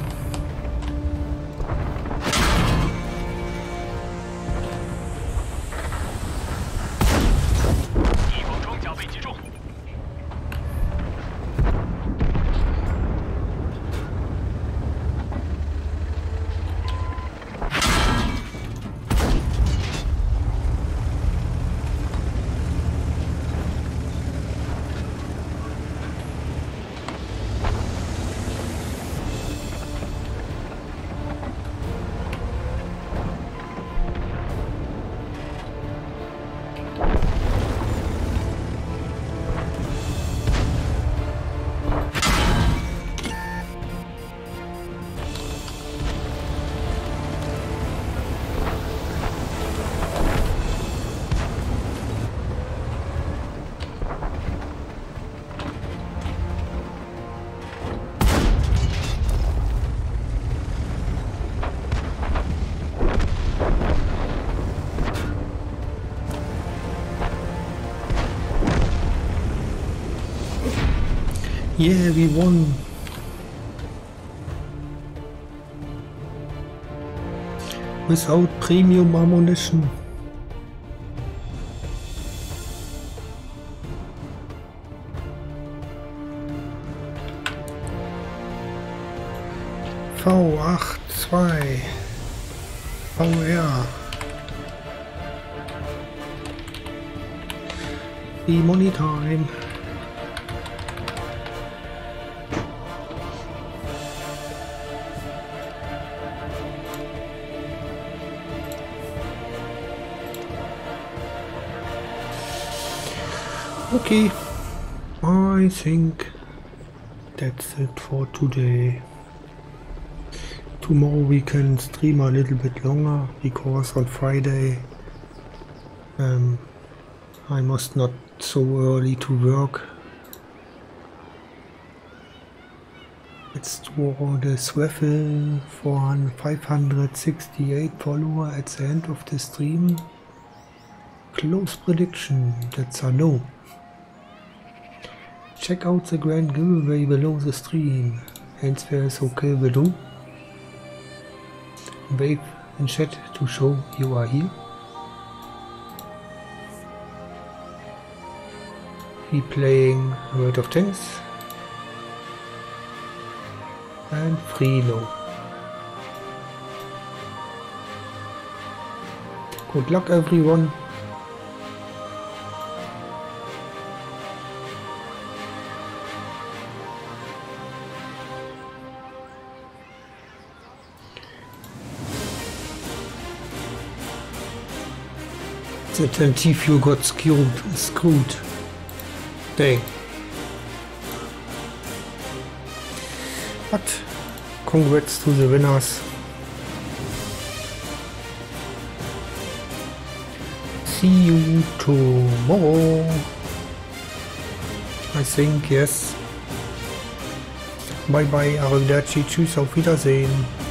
Yeah, we won. Without premium ammunition. V82 VR. The money time. Okay, I think that's it for today. Tomorrow we can stream a little bit longer because on Friday I must not so early to work. Let's draw the Swaffle for 568 follower at the end of the stream. Close prediction, that's a no. Check out the grand giveaway below the stream. Answer is okay below. Wave in chat to show you are here. We playing World of Tanks and Frilo. Good luck everyone. The 20 few got screwed. Dang. But congrats to the winners. See you tomorrow. I think, yes. Bye bye, arrivederci, tschüss, auf Wiedersehen.